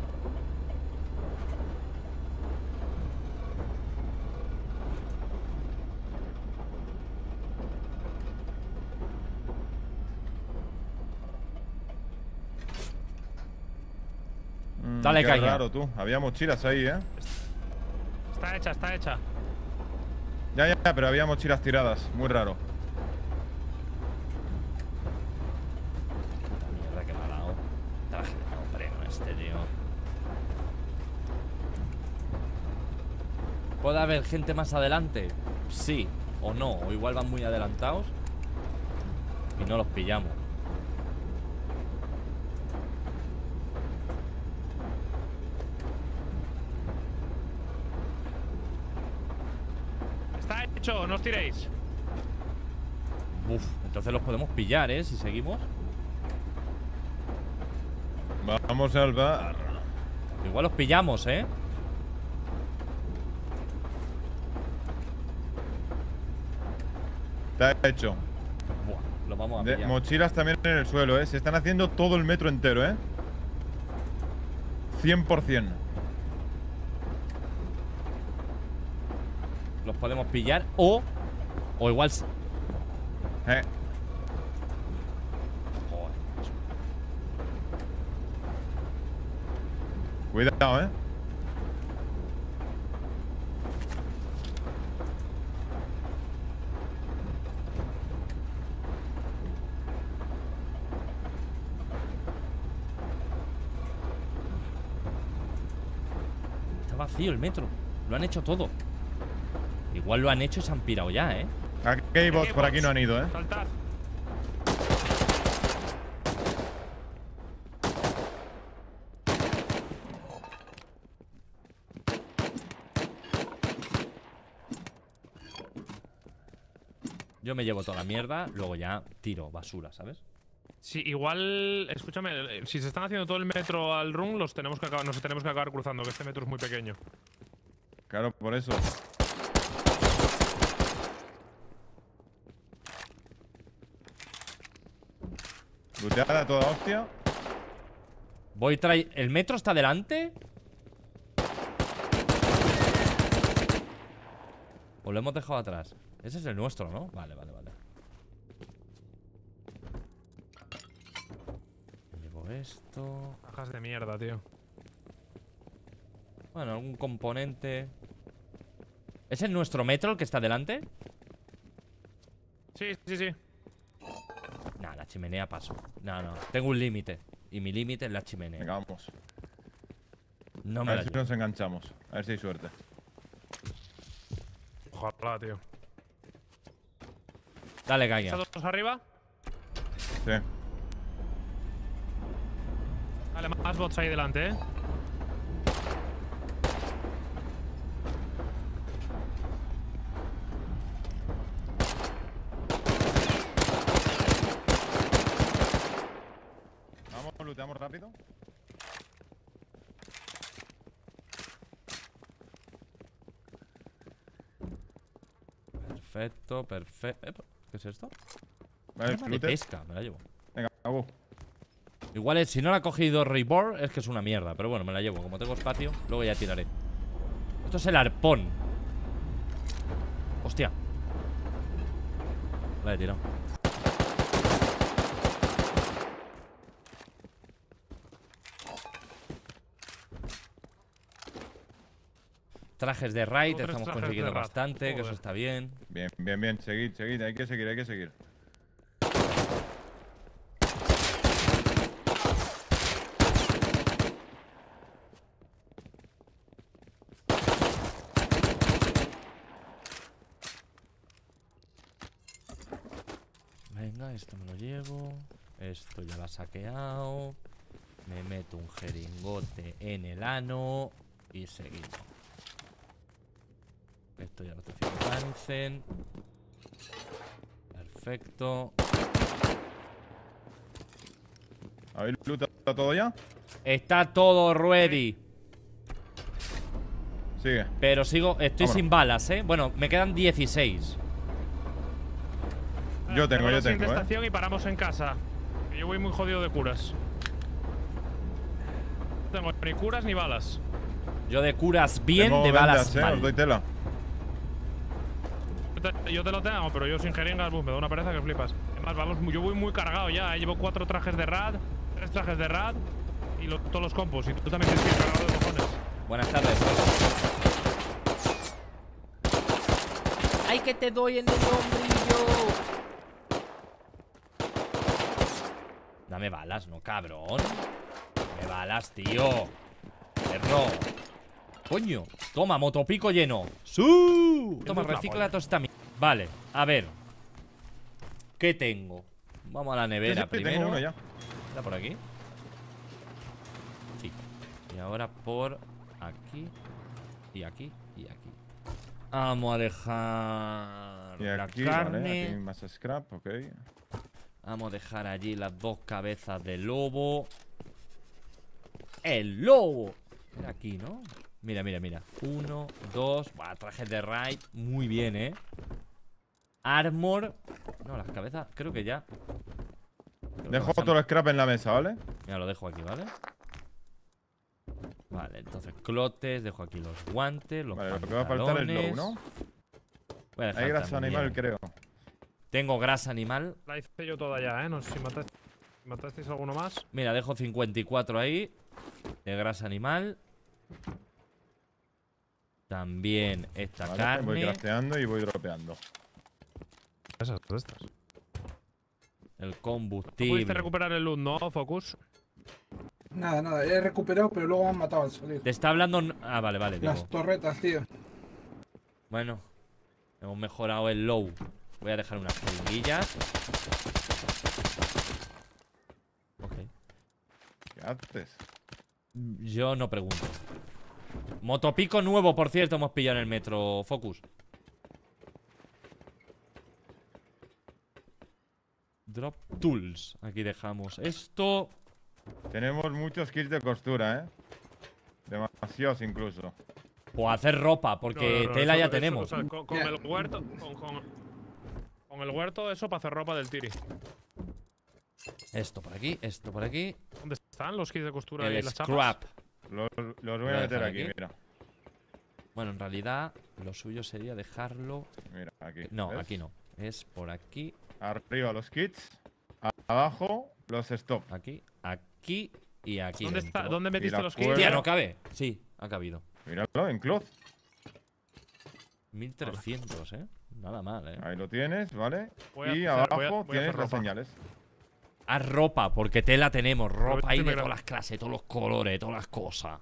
Mm, Dale qué caña. raro, tú. Había mochilas ahí, ¿eh? Está hecha, está hecha. Ya, ya, pero había mochilas tiradas. Muy raro. Puta mierda que me ha dado. Traje de neopreno este, tío. ¿Puede haber gente más adelante? Sí o no. O igual van muy adelantados y no los pillamos. Está hecho, no os tiréis. Uf, entonces los podemos pillar, ¿eh? Si seguimos. Vamos al bar. Igual los pillamos, ¿eh? Está hecho. Buah, los vamos a De- pillar. mochilas también en el suelo, ¿eh? Se están haciendo todo el metro entero, ¿eh? cien por cien. Los podemos pillar o... O igual... s- Eh. Joder. Cuidado, ¿eh? Está vacío el metro. Lo han hecho todo. Igual lo han hecho y se han pirado ya, ¿eh? Aquí hay bots, por aquí no han ido, ¿eh? Saltad. Yo me llevo toda la mierda, luego ya tiro basura, ¿sabes? Sí, igual, escúchame, eh, si se están haciendo todo el metro al run, los tenemos que acabar, nos tenemos que acabar cruzando, que este metro es muy pequeño. Claro, por eso. Luteada toda hostia. Voy trai... ¿El metro está delante? ¿O lo hemos dejado atrás? Ese es el nuestro, ¿no? Vale, vale, vale. Llevo esto. Cajas de mierda, tío. Bueno, algún componente. ¿Es el nuestro metro el que está delante? Sí, sí, sí. Nah, la chimenea paso. No, no. Tengo un límite. Y mi límite es la chimenea. Venga, vamos. No A me ver la si llevo. nos enganchamos. A ver si hay suerte. Ojalá, tío. Dale, caña. ¿Están todos arriba? Sí. Vale, más bots ahí delante, eh. Vamos, looteamos rápido. Perfecto, perfecto. ¿Qué es esto? Vale, Arma de loote. pesca, me la llevo. Venga, go. Igual es, si no la ha cogido Reborn es que es una mierda. Pero bueno, me la llevo. Como tengo espacio, luego ya tiraré. Esto Esto es el arpón. Hostia. La he tirado. Trajes de raid, Otros estamos trajes consiguiendo de raid. bastante, que eso Joder. está bien. Bien, bien, bien. Seguid, seguid. Hay que seguir, hay que seguir. Venga, esto me lo llevo. Esto ya lo ha saqueado. Me meto un jeringote en el ano. Y seguimos. Esto ya lo te Perfecto. ¿Habéis lootado todo ya? Está todo ready. Sigue. Pero sigo, estoy Vámonos. sin balas, ¿eh? Bueno, me quedan dieciséis. Yo tengo, yo la siguiente tengo, ¿eh? estación y paramos en casa. Que yo voy muy jodido de curas. No tengo ni curas ni balas. Yo de curas bien, Tengo de balas vendas, ¿eh? mal. Os doy tela. Yo te, yo te lo tengo, pero yo sin jeringas, buf, me da una pereza que flipas. Además, vamos, yo voy muy cargado ya. ¿eh? Llevo cuatro trajes de rad, tres trajes de rad y lo- todos los compos. Y tú también tienes que ir cargado de cojones. Buenas tardes. ¡Ay, que te doy en el hombrillo! Dame balas, no, cabrón. Dame balas, tío. Perro. Coño. Toma, motopico lleno. ¡Su! Toma, Es la recicla polla. toda esta mi- Vale, a ver. ¿Qué tengo? Vamos a la Sí, nevera sí, primero. tengo uno ya. ¿Está por aquí? Sí. Y ahora por aquí. Y aquí. Y aquí. Vamos a dejar Y la aquí, carne. vale. Aquí más scrap, ok. Vamos a dejar allí las dos cabezas de lobo. ¡El lobo! Era aquí, ¿no? Mira, mira, mira. Uno, dos. Buah, trajes de raid. Muy bien, ¿eh? Armor. No, las cabezas. Creo que ya. Creo que Dejo las han- todo el scrap en la mesa, ¿vale? Mira, lo dejo aquí, ¿vale? Vale, entonces clotes. Dejo aquí los guantes, los Vale, lo que va a faltar es pantalones. low, ¿no? Voy a dejar Hay grasa también. animal, creo. Tengo grasa animal. La hice yo toda ya, ¿eh? No sé si mataste, si matasteis alguno más. Mira, dejo cincuenta y cuatro ahí. De grasa animal. También esta Vale, carne. voy crafteando y voy dropeando. Esas, estas. El ¿Pudiste combustible. recuperar el loot, no, Focus? Nada, nada, he recuperado, pero luego me han matado al salir. Te está hablando. Ah, vale, vale. Digo. Las torretas, tío. Bueno, hemos mejorado el low. Voy a dejar unas jeringuillas. Ok. ¿Qué haces? Yo no pregunto. Motopico nuevo, por cierto, hemos pillado en el metro. Focus. Drop tools. Aquí dejamos esto. Tenemos muchos kits de costura, ¿eh? Demasiados incluso. O hacer ropa, porque No, no, no, tela eso- ya eso, tenemos. o sea, con, con el huerto. Con, con- con el huerto, eso para hacer ropa del tiri. Esto por aquí, esto por aquí. ¿Dónde están los kits de costura y El las chapas? scrap. Los, los voy Voy a a meter dejar aquí, aquí. mira. Bueno, en realidad, lo suyo sería dejarlo. Mira, aquí. No, ¿ves? aquí no. Es por aquí, Arriba los kits. Abajo los stock. aquí, aquí y aquí. ¿Dónde, dentro. está, ¿Dónde metiste la los kits? cuerda. Hostia, ¿no cabe? Sí, ha cabido. Míralo, en cloth. mil trescientos, ¿eh? Nada mal, ¿eh? Ahí lo tienes, ¿vale? Voy a y hacer- abajo voy a- voy a tienes hacer las ropa. señales. Haz ropa, porque tela tenemos. Ropa ahí de Primero. todas las clases, todos los colores, todas las cosas.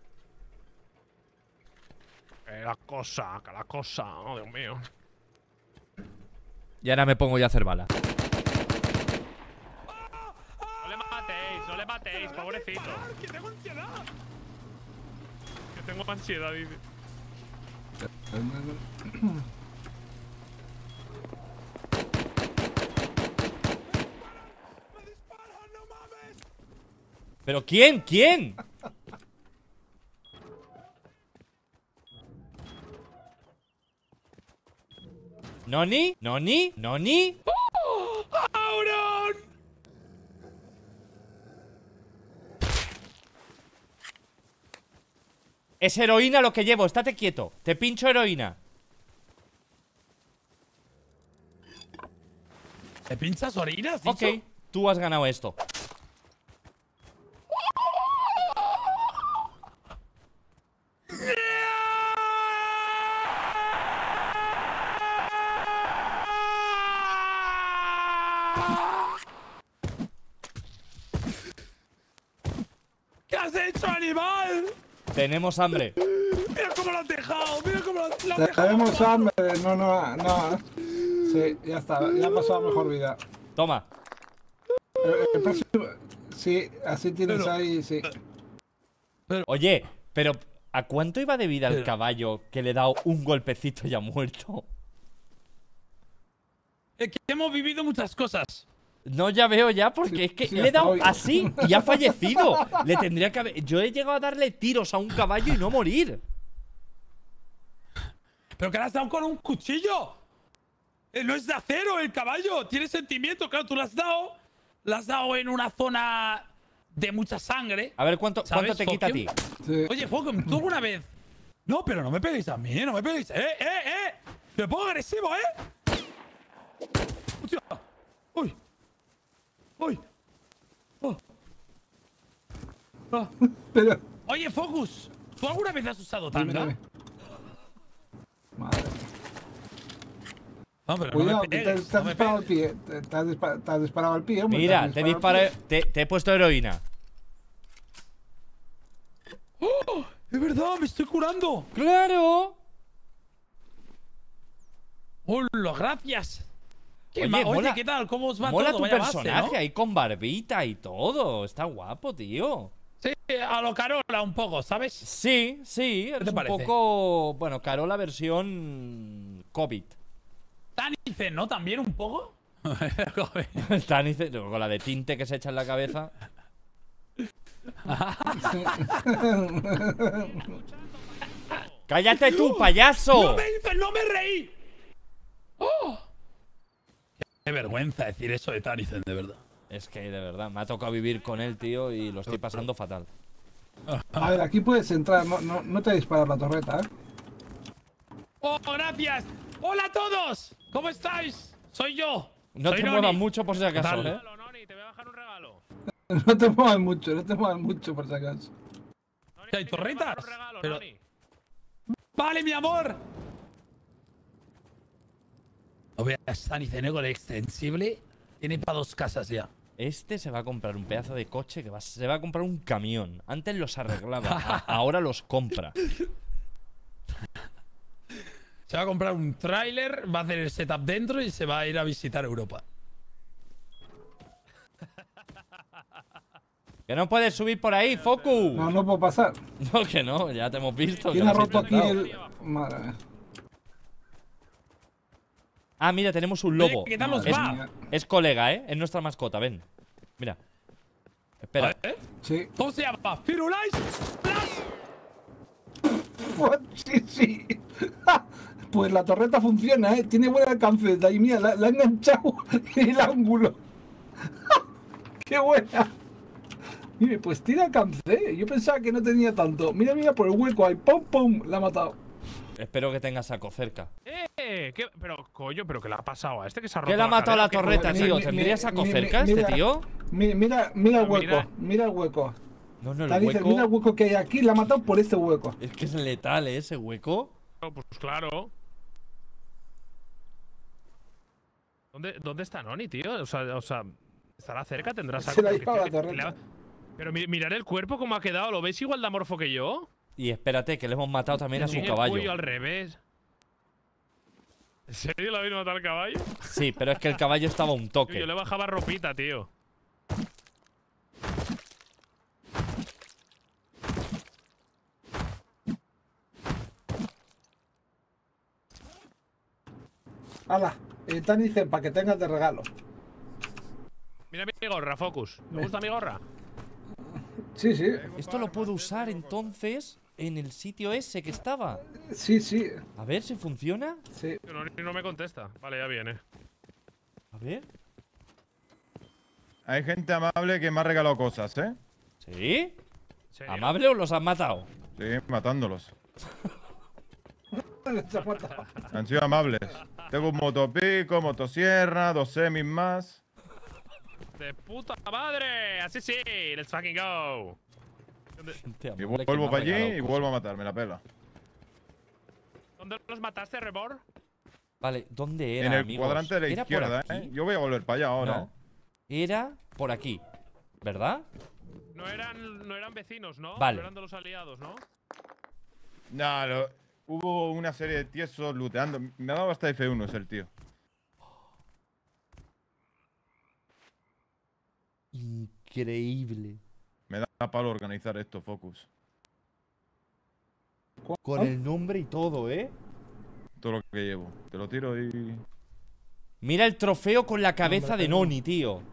Que la cosa, que la cosa. Oh, Dios mío. Y ahora me pongo yo a hacer balas. No le matéis, no le matéis, pobrecito. ¡Que tengo ansiedad! Que tengo ansiedad, dice. ¿Pero quién? ¿Quién? ¿Noni? ¿Noni? ¿Noni? ¡Auron! Es heroína lo que llevo, estate quieto. Te pincho heroína. ¿Te pinchas orina? ¿Has Ok, dicho? tú has ganado esto. ¿Qué has hecho, animal? Tenemos hambre. Mira cómo lo has dejado, mira cómo lo, lo has dejado. Tenemos hambre. No, no, no. Sí, ya está. Ya ha pasado a mejor vida. Toma. El, el próximo. Sí, así tienes Pero- ahí, sí. Oye, pero ¿a cuánto iba de vida el Pero- caballo que le he dado un golpecito y ha muerto? Es que hemos vivido muchas cosas. No, ya veo ya, porque es que sí, le he hasta dado hoy. así y ha fallecido. Le tendría que haber... Yo he llegado a darle tiros a un caballo y no morir. ¿Pero que le has dado con un cuchillo? Eh, no es de acero el caballo, tiene sentimiento. Claro, tú le has dado, le has dado en una zona de mucha sangre. A ver, ¿cuánto, ¿Sabes, cuánto te quita a ti? Fokium? Sí. Oye, Fokium, tú alguna vez. No, pero no me peguéis a mí, no me peguéis. ¡Eh, eh, eh! ¡Me pongo agresivo, eh! ¡Hostia! ¡Uy! ¡Uy! Oh. Ah. Pero. Oye, Focus, ¿tú alguna vez has usado Dime, tanga? dime. Madre. No, pero Cuidado, no me que te, pegues, te has no me disparado al pegues. pie. Te, te has dispa- te has disparado al pie, hombre. Mira, has te disparado al disparé, te, te he puesto heroína. ¡Oh! ¡Es verdad! ¡Me estoy curando! ¡Claro! ¡Hola, gracias! ¿Qué Oye, ma- Oye, mola- ¿qué tal? ¿Cómo os va Mola todo? tu Vaya base, personaje ¿no? ahí con barbita y todo. Está guapo, tío. Sí, a lo Carola un poco, ¿sabes? Sí, sí, eres te un parece? poco... Bueno, Carola versión COVID. Tanicen, ¿no? También un poco. Están dice- con la de tinte que se echa en la cabeza. ¡Cállate tú, ¡No payaso! me hice, no me reí! ¡Oh! Qué vergüenza decir eso de Tanicen, de verdad. Es que, de verdad, me ha tocado vivir con él, tío, y lo estoy pasando fatal. A ver, aquí puedes entrar. No, no, no te disparas la torreta, ¿eh? ¡Oh, gracias! ¡Hola a todos! ¿Cómo estáis? Soy yo. No Soy te Noni. muevas mucho por si acaso, Dale. ¿eh? Regalo, Noni, te voy a bajar un regalo. No te muevas mucho, no te muevas mucho por si acaso. Noni, ¿Hay te voy a bajar torretas? un regalo, Pero- Noni. ¡Vale, mi amor! No veas, Tanicen, ¿eh? Con el extensible. Tiene para dos casas ya. Este se va a comprar un pedazo de coche que va, se va a comprar un camión. Antes los arreglaba, a- ahora los compra. Se va a comprar un tráiler, va a hacer el setup dentro y se va a ir a visitar Europa. ¡Que no puedes subir por ahí, Focus! No, no puedo pasar. No, que no, ya te hemos visto. que ¿Quién lo ha has roto aquí intentado. el...? Madre mía. Ah, mira, tenemos un lobo. Oye, ¿qué tal nos es, va? es colega, ¿eh? Es nuestra mascota, ven. Mira. Espera. ¿Eh? Sí. ¿Cómo se llama? ¿Firulais? Sí, sí. Pues la torreta funciona, ¿eh? Tiene buen alcance. De ahí, mira, la, la ha enganchado el ángulo. ¡Qué buena! Mire, pues tiene alcance, ¿eh? Yo pensaba que no tenía tanto. Mira, mira, por el hueco ahí. ¡Pum, pum! La ha matado. Espero que tenga saco cerca. ¡Eh! ¿qué? Pero, coño, ¿pero qué le ha pasado a este que se ha roto ¿Qué le ha matado cadera? la ¿Qué torreta, coño? tío? Mi- mi- ¿Tendría mi- saco mi- cerca mira, este tío? Mi- Mira, mira el Ah, hueco. mira. Mira el hueco. No, no, el Tanicen, hueco. mira el hueco que hay aquí. La ha matado por este hueco. Es que es letal, ¿eh? Ese hueco. Pues claro. ¿Dónde, ¿Dónde está Noni, tío? O sea, o sea, ¿estará cerca? ¿Tendrá Se saco? la ha Porque, llevado tío, la que- le torreta. ha- Pero mi- mirad el cuerpo cómo ha quedado. ¿Lo veis igual de amorfo que yo? Y espérate, que le hemos matado también a su Tiene el caballo. cuello al revés. ¿En serio le habéis matado al caballo? Sí, pero es que el caballo estaba a un Tío, toque. yo le bajaba ropita, tío. Hala, eh, Tanicen, para que tengas de regalo. Mira mi gorra, Focus. ¿Me gusta mi gorra? Sí, sí. Esto lo puedo usar entonces en el sitio ese que estaba. Sí, sí. A ver si funciona. Sí. No, no me contesta. Vale, ya viene. A ver. Hay gente amable que me ha regalado cosas, ¿eh? ¿Sí? ¿En serio? ¿Amable o los has matado? Sí, matándolos. Se ha matado. Han sido amables. Tengo un motopico, motosierra, dos semis más. ¡De puta madre! ¡Así sí! ¡Let's fucking go! Gente Y amable que vuelvo me ha para allí regalado y cosas. vuelvo a matarme la pela. ¿Dónde los mataste, Rebor? Vale, ¿dónde era, En el amigos? cuadrante de la ¿Era por izquierda, aquí? ¿eh? Yo voy a volver para allá ahora, No. Era por aquí, ¿verdad? No eran, no eran vecinos, ¿no? Vale. No eran de los aliados, ¿no? ¿eh? No, lo- hubo una serie de tiesos looteando. Me ha dado hasta F uno el tío. Increíble. Me da palo organizar esto, Focus. Con el nombre y todo, ¿eh? Todo lo que llevo. Te lo tiro y... Mira el trofeo con la cabeza de Noni, tío.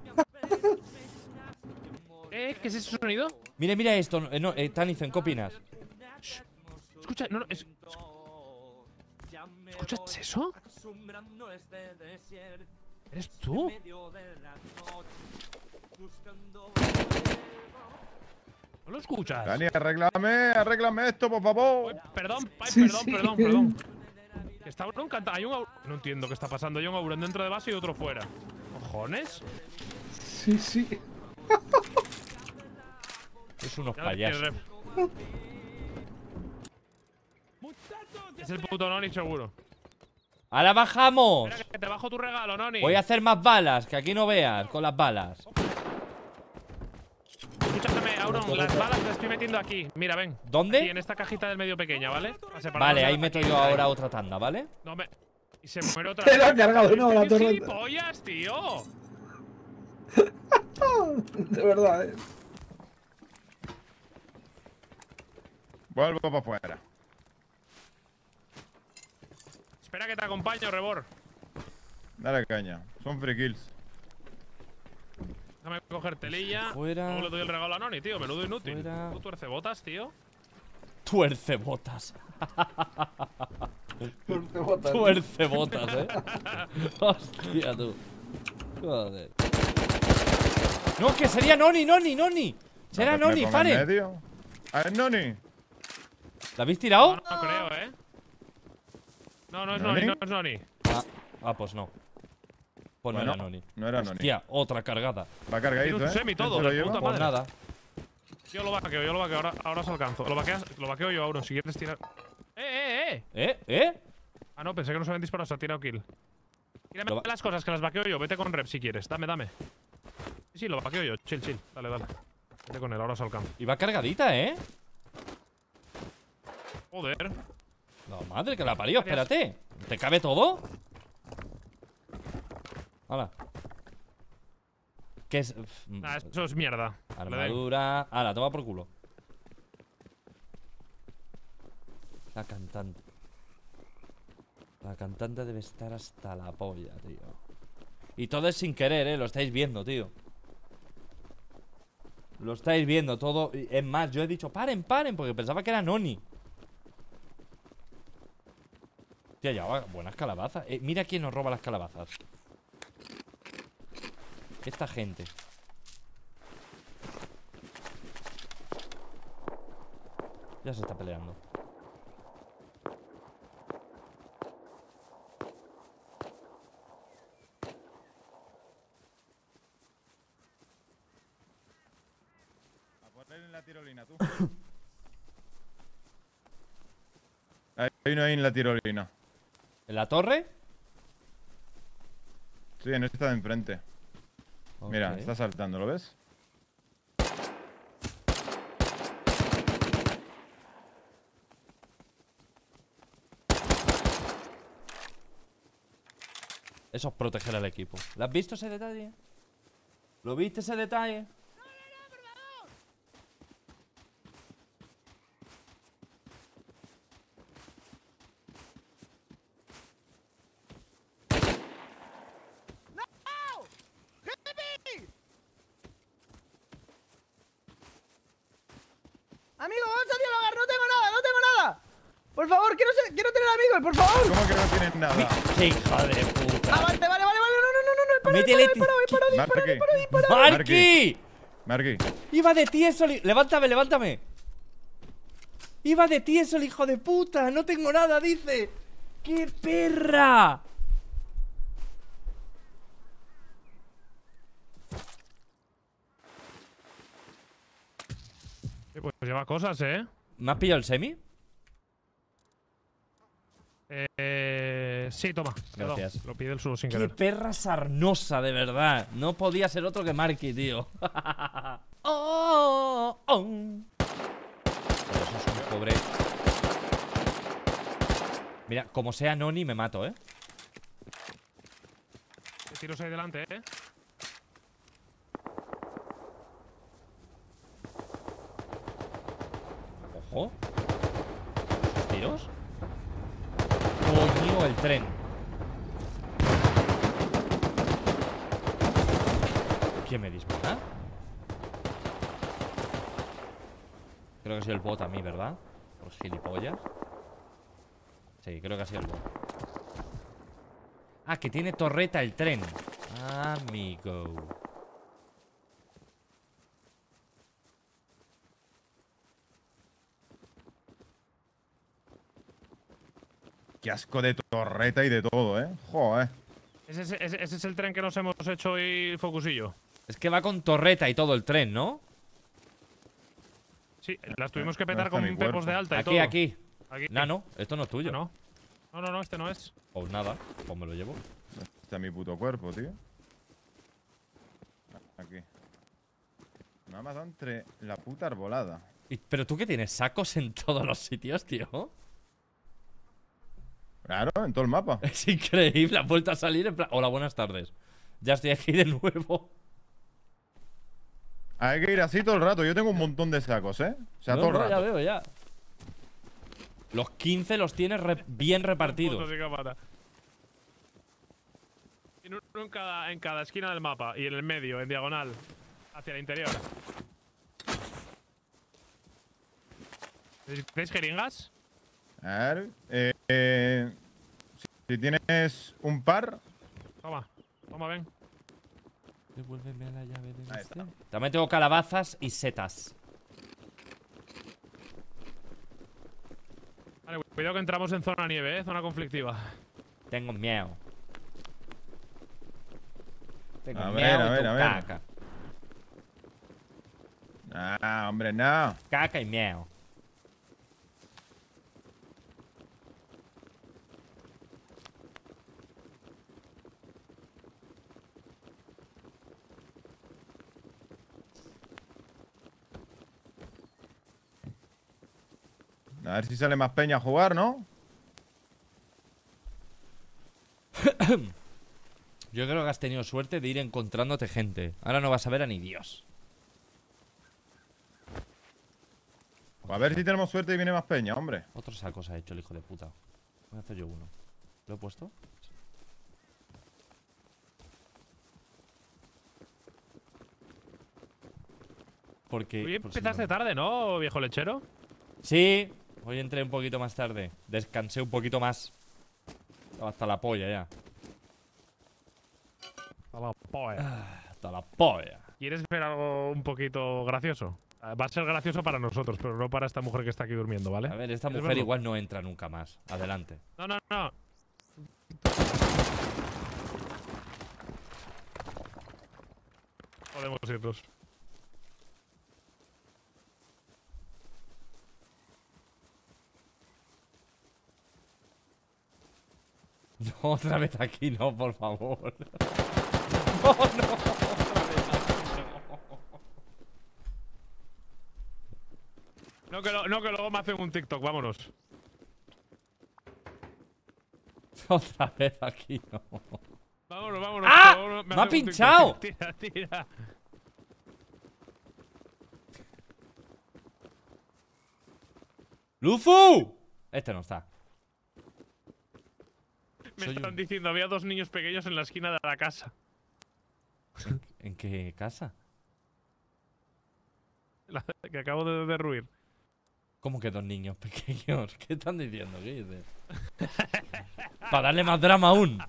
¿Eh? ¿Qué es ese sonido? Mira, mira esto. Eh, no, eh, Tanizan, ¿qué opinas? Escucha, no, no, es, ¿escuchas eso? ¿Eres tú? ¿No lo escuchas? Dani, arréglame, arréglame esto, por favor. Uy, perdón, ay, Sí, perdón, sí. perdón, perdón. Está Auron canta- Hay un Auron- No entiendo qué está pasando. Hay un Auron dentro de base y otro fuera. ¿Cojones? Sí, sí. Es unos Ya, payasos. que re- Es el puto Noni, seguro. ¡Ahora bajamos! Espera, que te bajo tu regalo, Noni. Voy a hacer más balas, que aquí no veas, con las balas. Escúchame, Auron, las balas las estoy metiendo aquí. Mira, ven. ¿Dónde? Aquí, en esta cajita del medio pequeña, ¿vale? A separarnos Vale, de ahí la meto taquilla. yo ahora otra tanda, ¿vale? No me... Y se muere otra Te la ha vez. cargado de nuevo la ¡Qué torreta. gilipollas, tío! De verdad, eh. Vuelvo para afuera. Espera que te acompaño, Rebor. Dale caña. Son free kills. Déjame coger telilla. Fuera. Luego le doy el regalo a Noni, tío. Menudo inútil. Fuera. ¿Tú tuerce botas, tío? Tuerce botas. Te botas. Tuerce botas, eh. Hostia, tú. Joder. No, que sería Noni, Noni, Noni. Será No, que me Noni, ponga en pare. medio. ¿Ah, es Noni? ¿La habéis No, tirado? no creo, ¿eh? No, no es ¿Noni? Noni, no es Noni. Ah, ah, pues no. Pues no Bueno, era Noni. no era Noni. Hostia, otra cargada. Va cargadito, Tiene ¿eh? un semi ¿Quién todo, se lo de lleva? puta Pues madre. nada. Yo lo vaqueo, yo lo vaqueo. Ahora, ahora os alcanzo. Lo, vaqueas, lo vaqueo yo, Auron. Si quieres tirar. ¡Eh, eh, eh! ¿Eh? ¿Eh? Ah, no, pensé que no se habían disparado. Se ha tirado kill. Tírame Lo va- las cosas que las vaqueo yo. Vete con rep si quieres. Dame, dame. Sí, sí, lo vaqueo yo. Chill, chill. Dale, dale. Vete con él, ahora os alcanzo. Y va cargadita, ¿eh? Joder. No, madre que la parió, espérate. ¿Te cabe todo? Hala. ¿Qué es? Nah, eso es mierda. Le den. Armadura. Hala, toma por culo. La cantante. La cantante debe estar hasta la polla, tío. Y todo es sin querer, eh. Lo estáis viendo, tío. Lo estáis viendo todo. Y es más, yo he dicho, paren, paren, porque pensaba que era Noni. Tía, ya va, buenas calabazas. Eh, mira quién nos roba las calabazas. Esta gente. Ya se está peleando. A poner en la tirolina, tú. Hay uno ahí en la tirolina. ¿En la torre? Sí, en esta de enfrente. Mira, Ok. está saltando, ¿lo ves? Eso es proteger al equipo. ¿Lo has visto ese detalle? ¿Lo viste ese detalle? Amigo, vamos a dialogar, no tengo nada, no tengo nada. Por favor, quiero, ser- quiero tener amigos, por favor. ¿Cómo que no tienes nada? ¡Qué hija de Ah, puta! vale, vale, vale, vale, no, no, no, no, no, he parado, he Métele parado, he parado, he parado, he parado, he parado, he parado. ¡Marky! Marky, Iba de ti eso. li- Levántame, levántame. Iba de tieso el hijo de puta. No tengo nada, dice. ¡Qué perra! Pues lleva cosas, ¿eh? ¿Me has pillado el semi? Eh, sí, toma. Gracias. Perdón, lo pide el suelo sin ¡Qué querer. perra sarnosa, de verdad! No podía ser otro que Marky, tío. oh, oh. Pero eso es un pobre. Mira, como sea Noni, me mato, ¿eh? Hay tiros ahí delante, ¿eh? Ojo. ¿Esos tiros? Coño, el tren. ¿Quién me dispara? Creo que ha sido el bot a mí, ¿verdad? Los gilipollas. Sí, creo que ha sido el bot. Ah, que tiene torreta el tren. Amigo. Qué asco de torreta y de todo, ¿eh? Joder. Ese, es- ese- ese es el tren que nos hemos hecho hoy, Focusillo. Es que va con torreta y todo el tren, ¿no? Sí, las tuvimos que ¿Dónde petar está con mi pepos cuerpo? de alta y Aquí, todo. aquí. Aquí. No, no, esto no es tuyo. No. No, no, no, este no es. Pues nada, pues me lo llevo. Está mi puto cuerpo, tío. Aquí. Me ha matado entre la puta arbolada. Y- Pero tú que tienes sacos en todos los sitios, tío. Claro, en todo el mapa. Es increíble, has vuelto a salir en plan. Hola, buenas tardes. Ya estoy aquí de nuevo. Hay que ir así todo el rato. Yo tengo un montón de sacos, ¿eh? O sea, No, todo el no, rato. ya veo, ya. Los quince los tienes re- bien repartidos. Puto psicópata. Y uno en cada, en cada esquina del mapa y en el medio, en diagonal, hacia el interior. ¿Necesitáis jeringas? A ver. Eh, eh, si tienes un par. Toma, toma, ven. Devuélveme a la llave de Ahí este. está. También tengo calabazas y setas. Vale, cuidado que entramos en zona nieve, ¿eh? Zona conflictiva. Tengo miedo. Tengo A ver, miedo a y ver, tu a ver. caca. Ah, hombre, no. Caca y miedo. A ver si sale más peña a jugar, ¿no? Yo creo que has tenido suerte de ir encontrándote gente. Ahora no vas a ver a ni Dios. A ver si tenemos suerte y viene más peña, hombre. Otro saco se ha hecho el hijo de puta. Voy a hacer yo uno. ¿Lo he puesto? Porque. Hoy por si empezaste no- tarde, ¿no, viejo lechero? Sí, hoy entré un poquito más tarde. Descansé un poquito más. Estaba hasta la polla ya. A la polla. Hasta la polla. ¿Quieres ver algo un poquito gracioso? Ah, Va a ser gracioso para nosotros, pero no para esta mujer que está aquí durmiendo, ¿vale? A ver, esta ¿Quieres mujer verlo? igual no entra nunca más. Adelante. No, no, no. Podemos irnos. No, otra vez aquí, no, por favor. No, no, otra vez aquí, No que, lo- no, que luego me hacen un TikTok, vámonos. no. Otra vez aquí, no. Vámonos, vámonos. ¡Ah! que luego ¡Me ha hacen un TikTok. pinchado! Tira, tira. ¡Lufu! Este no está. Me Soy están un- diciendo, había dos niños pequeños en la esquina de la casa. ¿En, en qué casa? La que acabo de derruir. ¿Cómo que dos niños pequeños? ¿Qué están diciendo? ¿Qué dices? Para darle más drama aún.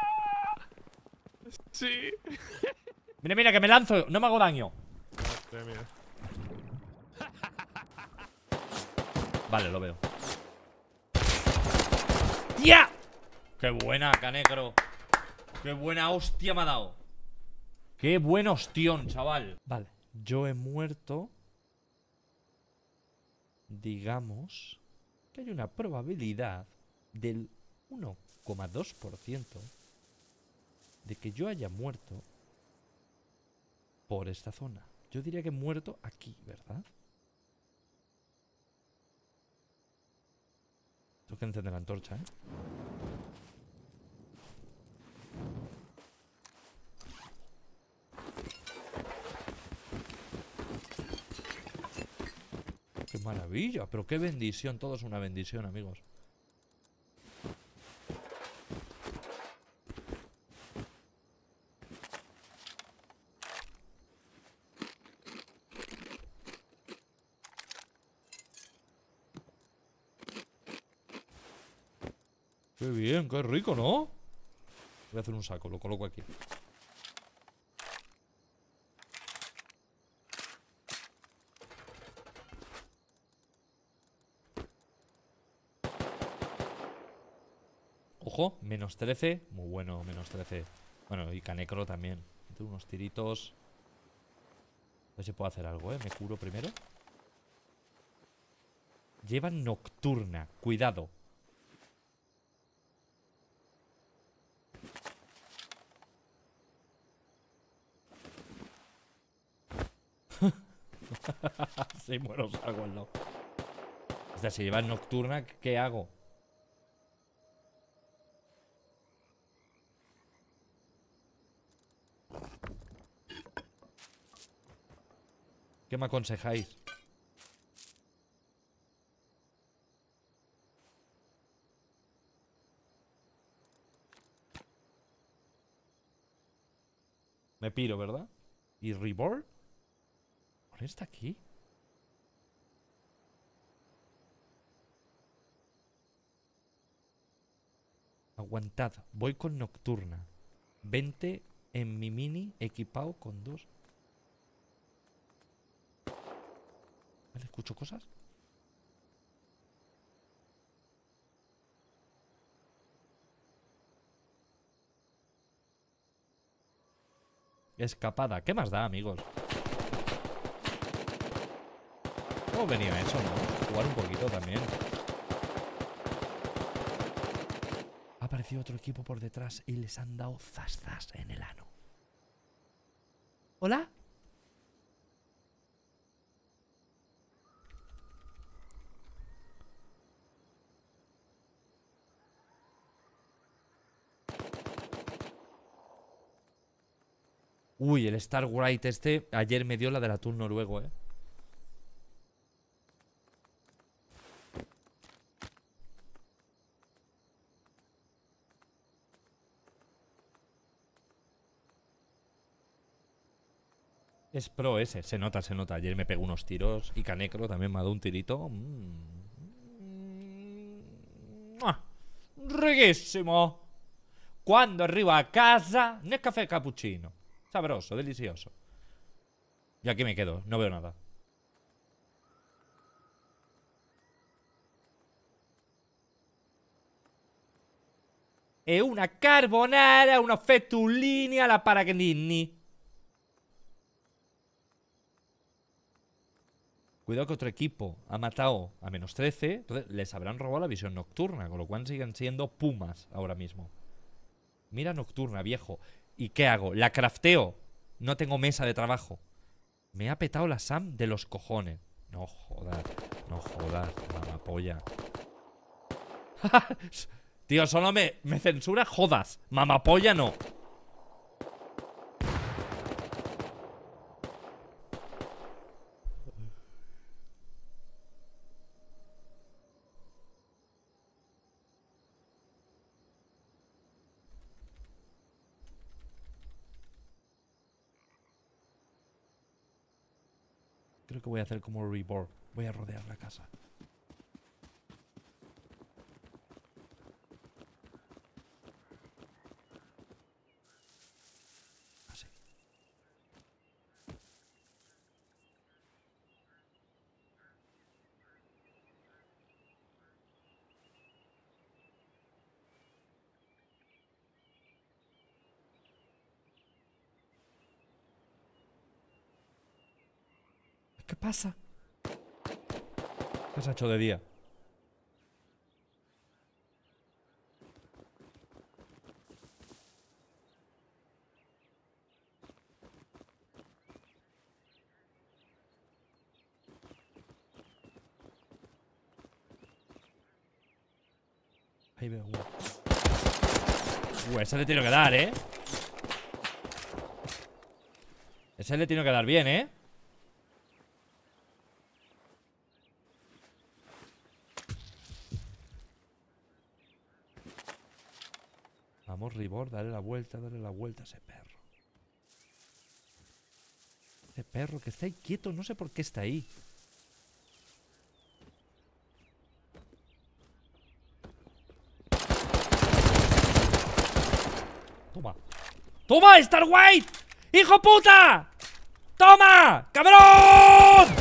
Sí. Mira, mira, que me lanzo. No me hago daño. Mira, mira. Vale, lo veo. ¡Tía! ¡Qué buena, Canecro! ¡Qué buena hostia me ha dado! ¡Qué buen hostión, chaval! Vale, yo he muerto. Digamos que hay una probabilidad del uno coma dos por ciento de que yo haya muerto por esta zona. Yo diría que he muerto aquí, ¿verdad? Tengo que encender la antorcha, ¿eh? ¡Qué maravilla! Pero qué bendición. Todo es una bendición, amigos. Qué bien, qué rico, ¿no? Voy a hacer un saco, lo coloco aquí. Ojo, menos trece. Muy bueno, menos trece. Bueno, y Canecro también. Tengo unos tiritos. A ver si puedo hacer algo, ¿eh? Me curo primero. Lleva nocturna. Cuidado. Si muero, salgo al lado. O sea, si lleva nocturna, ¿qué hago? ¿Qué me aconsejáis? Me piro, ¿verdad? ¿Y Reborn? ¿Por qué está aquí? Aguantad, voy con nocturna. veinte en mi mini equipado con dos. Vale, escucho cosas. Escapada. ¿Qué más da, amigos? ¿Cómo venía eso, no? Jugar un poquito también. Ha aparecido otro equipo por detrás y les han dado zas zas en el ano. ¿Hola? Uy, el Star Wright este ayer me dio la del atún noruego, eh. Es pro ese, se nota, se nota. Ayer me pegó unos tiros y Canecro también me ha dado un tirito. Mm. Riquísimo. Cuando arriba a casa, Nescafé cappuccino. Sabroso, delicioso. Y aquí me quedo, no veo nada. E una carbonara, una fettullini alla paragnini. Cuidado que otro equipo ha matado a menos trece. Entonces les habrán robado la visión nocturna, con lo cual siguen siendo pumas ahora mismo. Mira nocturna, viejo. ¿Y qué hago? ¿La crafteo? No tengo mesa de trabajo. Me ha petado la Sam de los cojones. No jodas, no jodas, mamapolla. Tío, solo me, me censura jodas. Mamapolla no. Creo que voy a hacer como Reborn. Voy a rodear la casa. Así. ¿Qué pasa? ¿Qué se ha hecho de día? Ahí veo uno. Uh, ese le tiene que dar, ¿eh? Ese le tiene que dar bien, ¿eh? Vamos, Ribor, dale la vuelta, dale la vuelta a ese perro. Ese perro que está ahí quieto, no sé por qué está ahí. Toma. ¡Toma, Star White! ¡Hijo puta! ¡Toma! ¡Cabrón!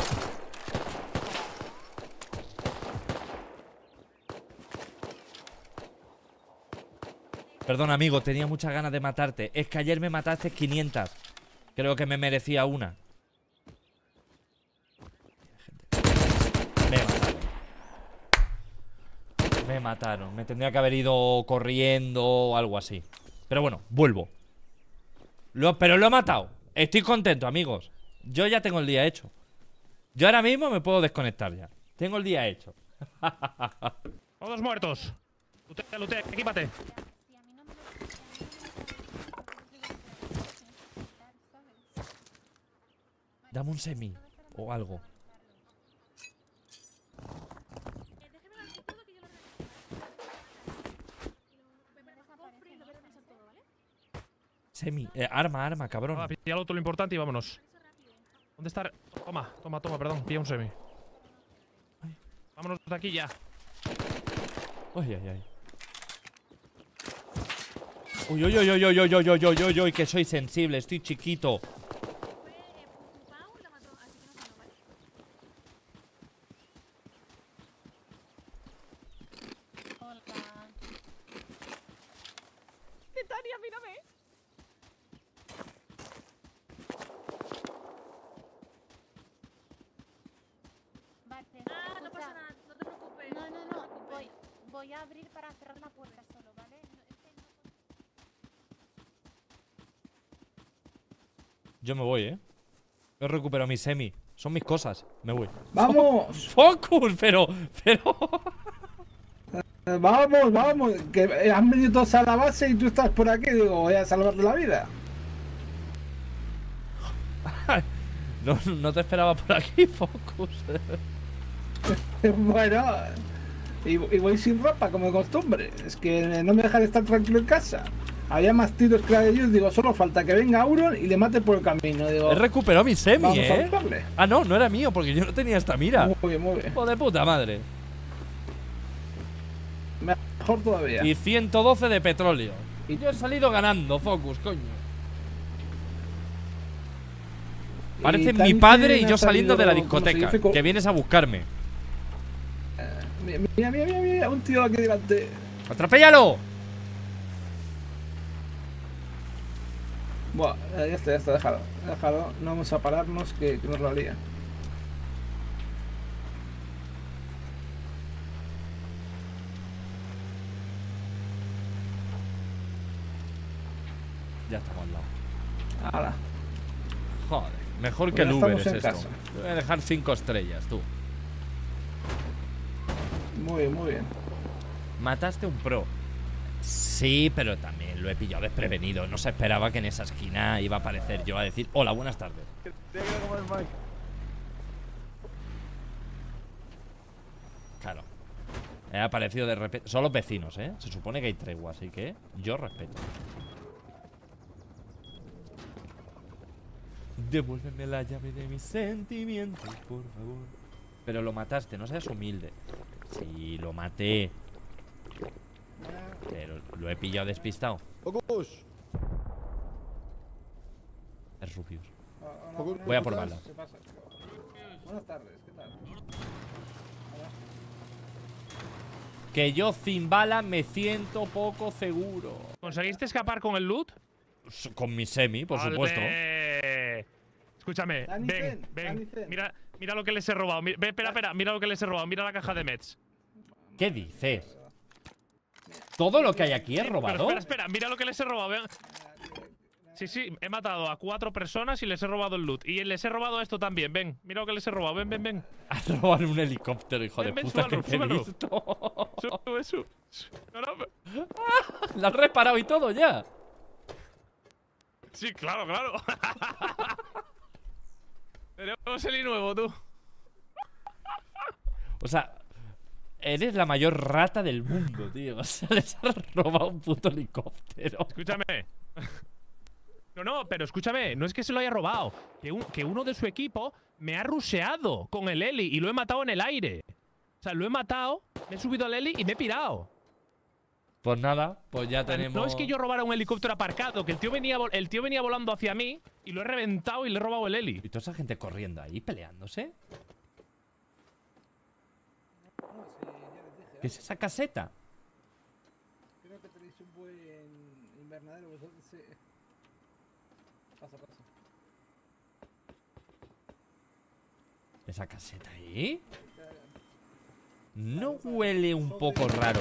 Perdón, amigo, tenía muchas ganas de matarte. Es que ayer me mataste quinientas. Creo que me merecía una. Me mataron. Me mataron. Me tendría que haber ido corriendo o algo así. Pero bueno, vuelvo. Lo, pero lo he matado. Estoy contento, amigos. Yo ya tengo el día hecho. Yo ahora mismo me puedo desconectar ya. Tengo el día hecho. Todos muertos. Lutea, lutea, equípate. Dame un semi o algo. Semi, eh, arma, arma, cabrón. Ah, píllalo todo lo importante y vámonos. ¿Dónde está? Toma, toma, toma, perdón. Pilla un semi. Ay. Vámonos de aquí ya. Ay, ay, ay. Uy, uy, uy, uy, uy, uy, uy, uy, uy, uy, uy, que soy sensible, estoy chiquito. Titania, mírame. Vale. Ah, no pasa nada, no te preocupes. No, no, no. Voy, voy a abrir para cerrar la puerta solo, ¿vale? No, es que no... Yo me voy, ¿eh? He recuperado mi semi. Son mis cosas. Me voy. ¡Vamos! ¡Focus! Pero, pero... Eh, Vamos, vamos, que eh, han venido todos a la base y tú estás por aquí. Digo, voy a salvarte la vida. No, no te esperaba por aquí, Focus. Bueno, y, y voy sin ropa como de costumbre. Es que no me dejan estar tranquilo en casa. Había más tiros que la de ellos. Digo, solo falta que venga Auron y le mate por el camino. Digo, He recuperado mi semi, vamos a ¿eh? buscarle. Ah, no, no era mío porque yo no tenía esta mira. Muy bien, muy bien. Hijo de puta madre. Mejor todavía. Y ciento doce de petróleo. Y yo he salido ganando, Focus, coño. Parece Y mi también padre y ha yo saliendo de la salido, como se discoteca. dice, co- Que vienes a buscarme. Mira, mira, mira, mira, un tío aquí delante. ¡Atropéllalo! Buah, eh, ya está, ya está, déjalo. Déjalo, no vamos a pararnos que, que nos la lía. Ya estamos al lado. Hala. Joder, mejor Pues que ya el Uber estamos es en esto. casa. Le voy a dejar cinco estrellas, tú. Muy bien, muy bien. Mataste un pro. Sí, pero también lo he pillado desprevenido. No se esperaba que en esa esquina iba a aparecer yo a decir hola, buenas tardes. Claro. He aparecido de repente. Son los vecinos, ¿eh? Se supone que hay tregua, así que yo respeto. Devuélveme la llave de mis sentimientos, por favor. Pero lo mataste, no seas humilde. Sí, lo maté. Pero lo he pillado despistado. Focus. Es Rubius. Hola, Voy a por bala. ¿qué pasa? Buenas tardes, ¿qué tal? Que yo sin bala me siento poco seguro. ¿Conseguiste escapar con el loot? Con mi semi, por Vale. supuesto. Escúchame, Dani ven, Zen, ven. Dani Zen. Mira, mira lo que les he robado. Mi- ve, espera, espera, mira lo que les he robado. Mira la caja de Mets. ¿Qué dices? ¿Todo lo que hay aquí es Pero robado? espera, espera, mira lo que les he robado. Vean. Sí, sí, he matado a cuatro personas y les he robado el loot. Y les he robado esto también, ven. Mira lo que les he robado, ven, ven, ven. Has robado un helicóptero, hijo de Ven, ven, puta, que súbelo, te he súbelo. visto. Sube, sube. No, no, Lo has reparado y todo ya. sí, claro, claro. Tenemos el I nuevo, tú. O sea, eres la mayor rata del mundo, tío. O sea, les has robado un puto helicóptero. Escúchame. No, no, pero escúchame, no es que se lo haya robado. Que, un- que uno de su equipo me ha rusheado con el heli y lo he matado en el aire. O sea, lo he matado, me he subido al heli y me he pirado. Pues nada, pues ya O sea, tenemos. No es que yo robara un helicóptero aparcado, que el tío, venía, vol- el tío venía volando hacia mí y lo he reventado y le he robado el heli. ¿Y toda esa gente corriendo ahí, peleándose? ¿Qué es esa caseta? Creo que tenéis un buen invernadero vosotros. Sí. Pasa, pasa. ¿Esa caseta ahí? No huele un poco raro.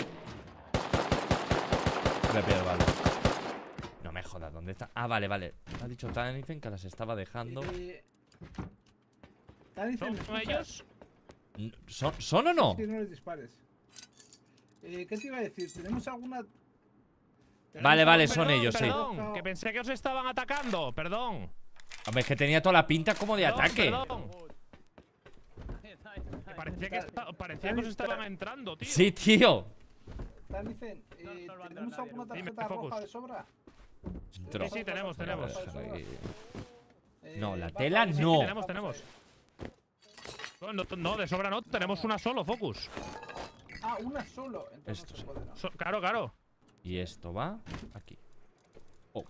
Voy a pillar balas. No me jodas, ¿dónde está? Ah, vale, vale. Ha dicho Tanisen que las estaba dejando. Eh, Dani, ¿Son ¿me escuchas? ellos? N- ¿Son, ¿Son o no? Que no les dispares. Eh, ¿Qué te iba a decir? ¿Tenemos alguna...? Vale, vale, Perdón, son ellos, sí. Perdón, que pensé que os estaban atacando, perdón. Hombre, es que tenía toda la pinta como de Perdón, ataque. perdón. Que parecía que, esta- parecía que os estaban entrando, tío. Sí, tío. Danicen, eh, ¿tenemos alguna Dime, tarjeta Focus. roja de sobra? Tro- Sí, sí, tenemos, tenemos. Eh, No, la va- tela vamos a- no. Sí, tenemos, tenemos. No, no, no, de sobra no, tenemos una solo, Focus. Ah, una solo. Entonces Esto no se sí. puede, ¿no? So- claro, claro. Y esto va aquí. Oh.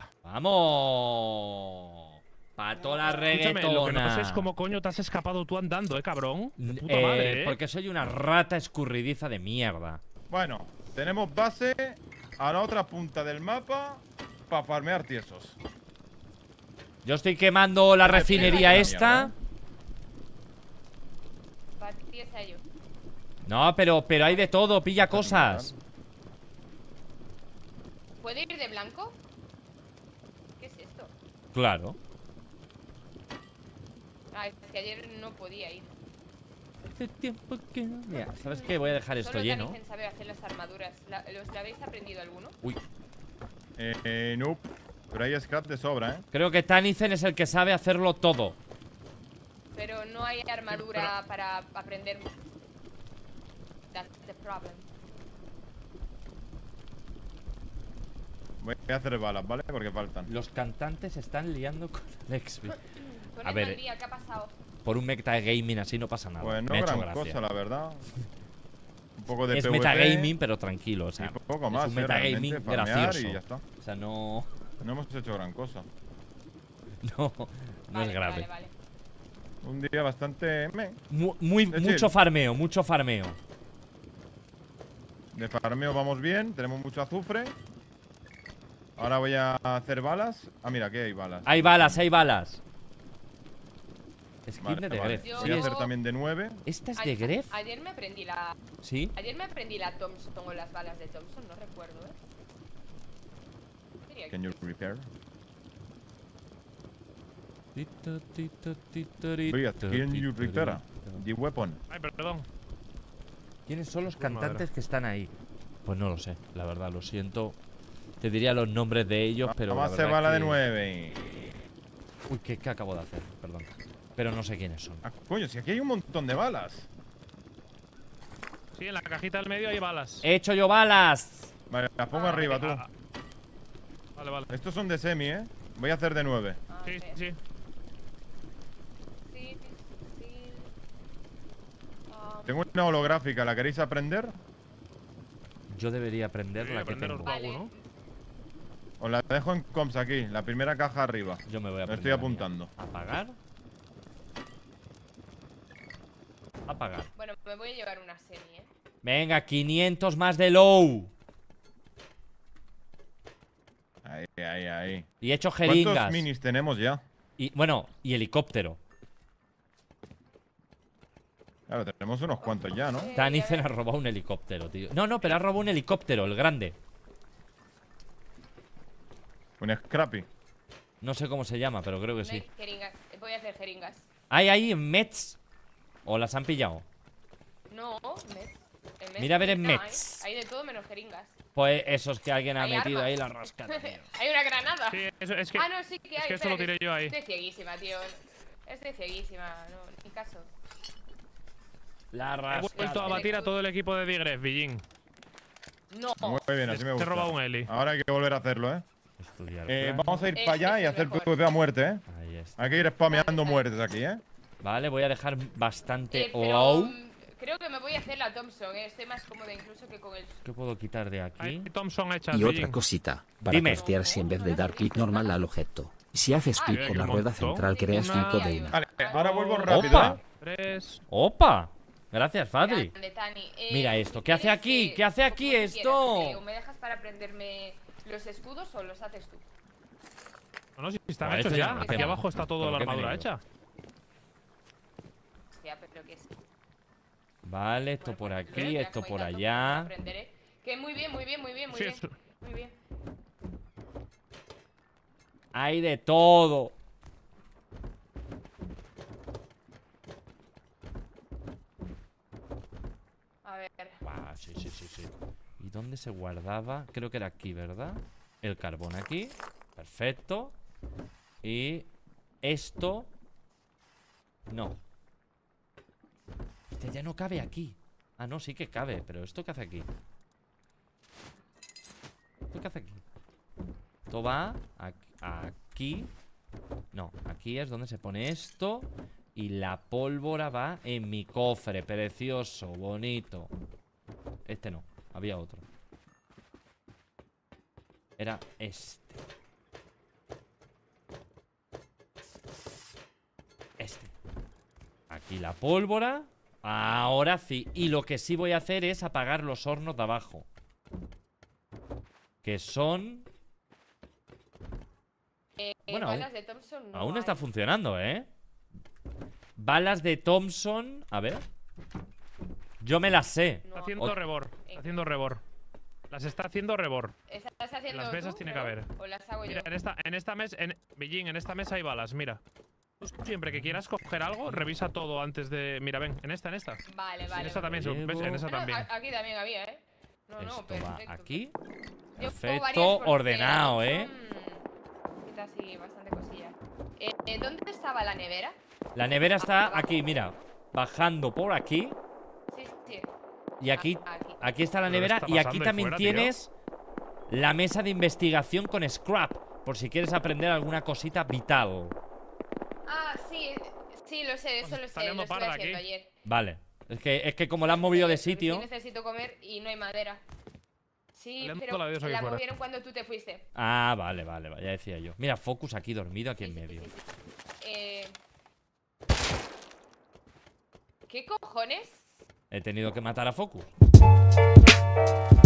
¡Vamos! Pa' toda la Escúchame, lo que no sé reggaetona. es cómo coño te has escapado tú andando, eh, cabrón. De puta Eh, madre, eh. Porque soy una rata escurridiza de mierda. Bueno, tenemos base a la otra punta del mapa para farmear tiesos. Yo estoy quemando la Vale, refinería pega, esta. Batíes a ello. No, pero, pero hay de todo, pilla cosas. ¿Puedo ir de blanco? ¿Qué es esto? Claro. Ah, es que ayer no podía ir. Hace tiempo que no. Mira, ¿sabes qué? Voy a dejar esto Solo lleno. Tanisen sabe hacer las armaduras. La- ¿Los la habéis aprendido alguno? Uy. Eh, eh, nope. Pero hay scrap de sobra, ¿eh? Creo que Tanisen es el que sabe hacerlo todo. Pero no hay armadura para aprender. That's the problem. Voy a hacer balas, ¿vale? Porque faltan. Los cantantes están liando con Alexby. Ponedme A ver, al día, ¿qué ha pasado? por un metagaming así no pasa nada. Pues no Me ha hecho gran gracia. cosa, la verdad. Un poco de Es PvP metagaming, pero tranquilo, o sea. y poco es más, un eh, metagaming realmente, farmear gracioso. y ya está. O sea, no. No hemos hecho gran cosa. No, no Vale, es grave. Vale, vale. Un día bastante meh, Mu- muy, De mucho chill. farmeo, mucho farmeo. de farmeo vamos bien, tenemos mucho azufre. Ahora voy a hacer balas. Ah, mira, aquí hay balas. Hay balas, hay balas. Skin Vale, de vale. Gref. Yo- Voy a Sí, hacer yo- también de nueve. ¿Esta es A- de Gref? Ayer me aprendí la. Sí. Ayer me aprendí la Thompson o las balas de Thompson, no recuerdo, ¿eh? Diría que Can you repair? Tito, tito, titorito, Oye, can you repair? titorito. The weapon. Ay, perdón. ¿Quiénes son los Pues madera. cantantes que están ahí? Pues no lo sé, la verdad, lo siento. Te diría los nombres de ellos, pero. la Vamos a hacer verdad bala que- de nueve. Uy, ¿qué, ¿qué acabo de hacer? Perdón. Pero no sé quiénes son. Ah, coño, si aquí hay un montón de balas. Sí, en la cajita del medio hay balas. ¡He hecho yo balas! Vale, las pongo Ah, arriba, Ah, tú. ah. Vale, vale. Estos son de semi, ¿eh? Voy a hacer de nueve. A Sí, ver. sí. Sí, sí, sí. Ah, Tengo una holográfica, ¿la queréis aprender? Yo debería aprender Sí, la que aprenderos tengo. va. vale. uno. Os la dejo en comps aquí, la primera caja arriba. Yo me voy a Me aprender estoy la apuntando. mía. ¿Apagar? Apagar. Bueno, me voy a llevar una semi, ¿eh? Venga, quinientos más de low. Ahí, ahí, ahí. Y he hecho ¿Cuántos jeringas. minis tenemos ya? Y, bueno, y helicóptero. Claro, tenemos unos cuantos ya, ¿no? Tanisen ha robado un helicóptero, tío. No, no, pero ha robado un helicóptero, el grande. Un Scrappy. No sé cómo se llama, pero creo que sí. Jeringas. Voy a hacer jeringas. ¿Hay ahí en Mets? ¿O las han pillado? No, Mets. En Mets Mira a ver en no, Mets. Hay, hay de todo menos jeringas. Pues esos que alguien ha Hay metido armas. ahí la rascada, tío. Hay una granada. Sí, eso, es que, ah, no, sí que hay. es que esto Espera, lo tiré yo ahí. Estoy cieguísima, tío. Estoy cieguísima. No, ni caso. La He rascada. vuelto a batir a todo el equipo de Digref, Villín. No. Muy bien, así me gusta. Te he robado un heli. Ahora hay que volver a hacerlo, ¿eh? Estudiar Eh, plan. vamos a ir Es- para allá es y el hacer mejor. PvP a muerte, ¿eh? Ahí está. Hay que ir spameando Vale, muertes aquí, ¿eh? Vale, voy a dejar bastante Eh, pero, wow. mm, creo que me voy a hacer la Thompson, eh. Estoy más cómoda incluso que con el. ¿Qué puedo quitar de aquí? Hay Thompson hechas, Y otra Villín. cosita, para Dime. craftear si en vez de dar clic normal al objeto. Si haces Ah, clic mira con qué la rueda montón. central creas Una- cinco de una. Vale, ahora vuelvo rápido, ¡Opa! ¿eh? Tres. ¡Opa! Gracias, Fadri. Grande, Tani. Eh, Mira esto, ¿qué hace ¿quieres aquí? que- ¿Qué hace aquí como tú esto? quieras, eh, o me dejas para aprenderme los escudos o los haces tú. No, no, si están Vale, hechos esto ya ya. no Aquí tema. abajo está toda ¿Pero la qué me armadura digo? hecha. Hostia, pero que es. Vale, esto Bueno, por pues, aquí, lo de esto por Dragón y tal, allá. aprenderé. Que muy bien, muy bien, muy bien, muy Sí, bien. eso- Muy bien. Hay de todo. A ver. Ah, sí, sí, sí, sí. ¿Y dónde se guardaba? Creo que era aquí, ¿verdad? El carbón aquí. Perfecto. Y esto. No. Este ya no cabe aquí. Ah, no, sí que cabe. Pero ¿esto qué hace aquí? ¿Esto qué hace aquí? Esto va ac- aquí. No, aquí es donde se pone esto. Y la pólvora va en mi cofre. Precioso, bonito. Este no, había otro. Era este. Este. Aquí la pólvora. Ahora sí. Y lo que sí voy a hacer es apagar los hornos de abajo. Que son... Eh, Bueno, balas aún- de Thompson no Aún hay. está funcionando, ¿eh? Balas de Thompson. A ver. Yo me las sé. No. Está haciendo O- rebor. Está haciendo rebor. Las está haciendo rebor. ¿Estás haciendo Las mesas tú, tiene que Rebor? haber. ¿O las hago Mira, yo? en esta, en esta mesa, en Beijing, en esta mesa hay balas, mira. Tú siempre que quieras coger algo, revisa todo antes de. Mira, ven, en esta, en esta. Vale, En vale. esta también, Llevo- ¿ves? En esa Ah, no, también. a- aquí también había, ¿eh? No, no, Esto perfecto. va aquí. Yo pongo varias Perfecto, porque ordenado, ¿eh? son- Quita así bastante cosilla. Eh, eh, ¿Dónde estaba la nevera? La nevera está aquí, mira. Bajando por aquí. Sí, sí. Y aquí, Ah, aquí. aquí está la Pero nevera. está Y aquí pasando ahí también fuera, tío. tienes la mesa de investigación con scrap. Por si quieres aprender alguna cosita vital. Ah, sí, sí, lo sé, eso Pues lo está sé, liando lo estuve parda haciendo aquí. ayer. Vale. Es que, es que como la han movido de Porque sí sitio. necesito comer y no hay madera. Sí, Liando pero la diosa aquí la fuera. movieron cuando tú te fuiste. Ah, vale, vale, vale, ya decía yo. Mira, Focus aquí dormido, aquí en Sí, sí, medio. sí, sí. Eh... ¿Qué cojones? He tenido que matar a Focus.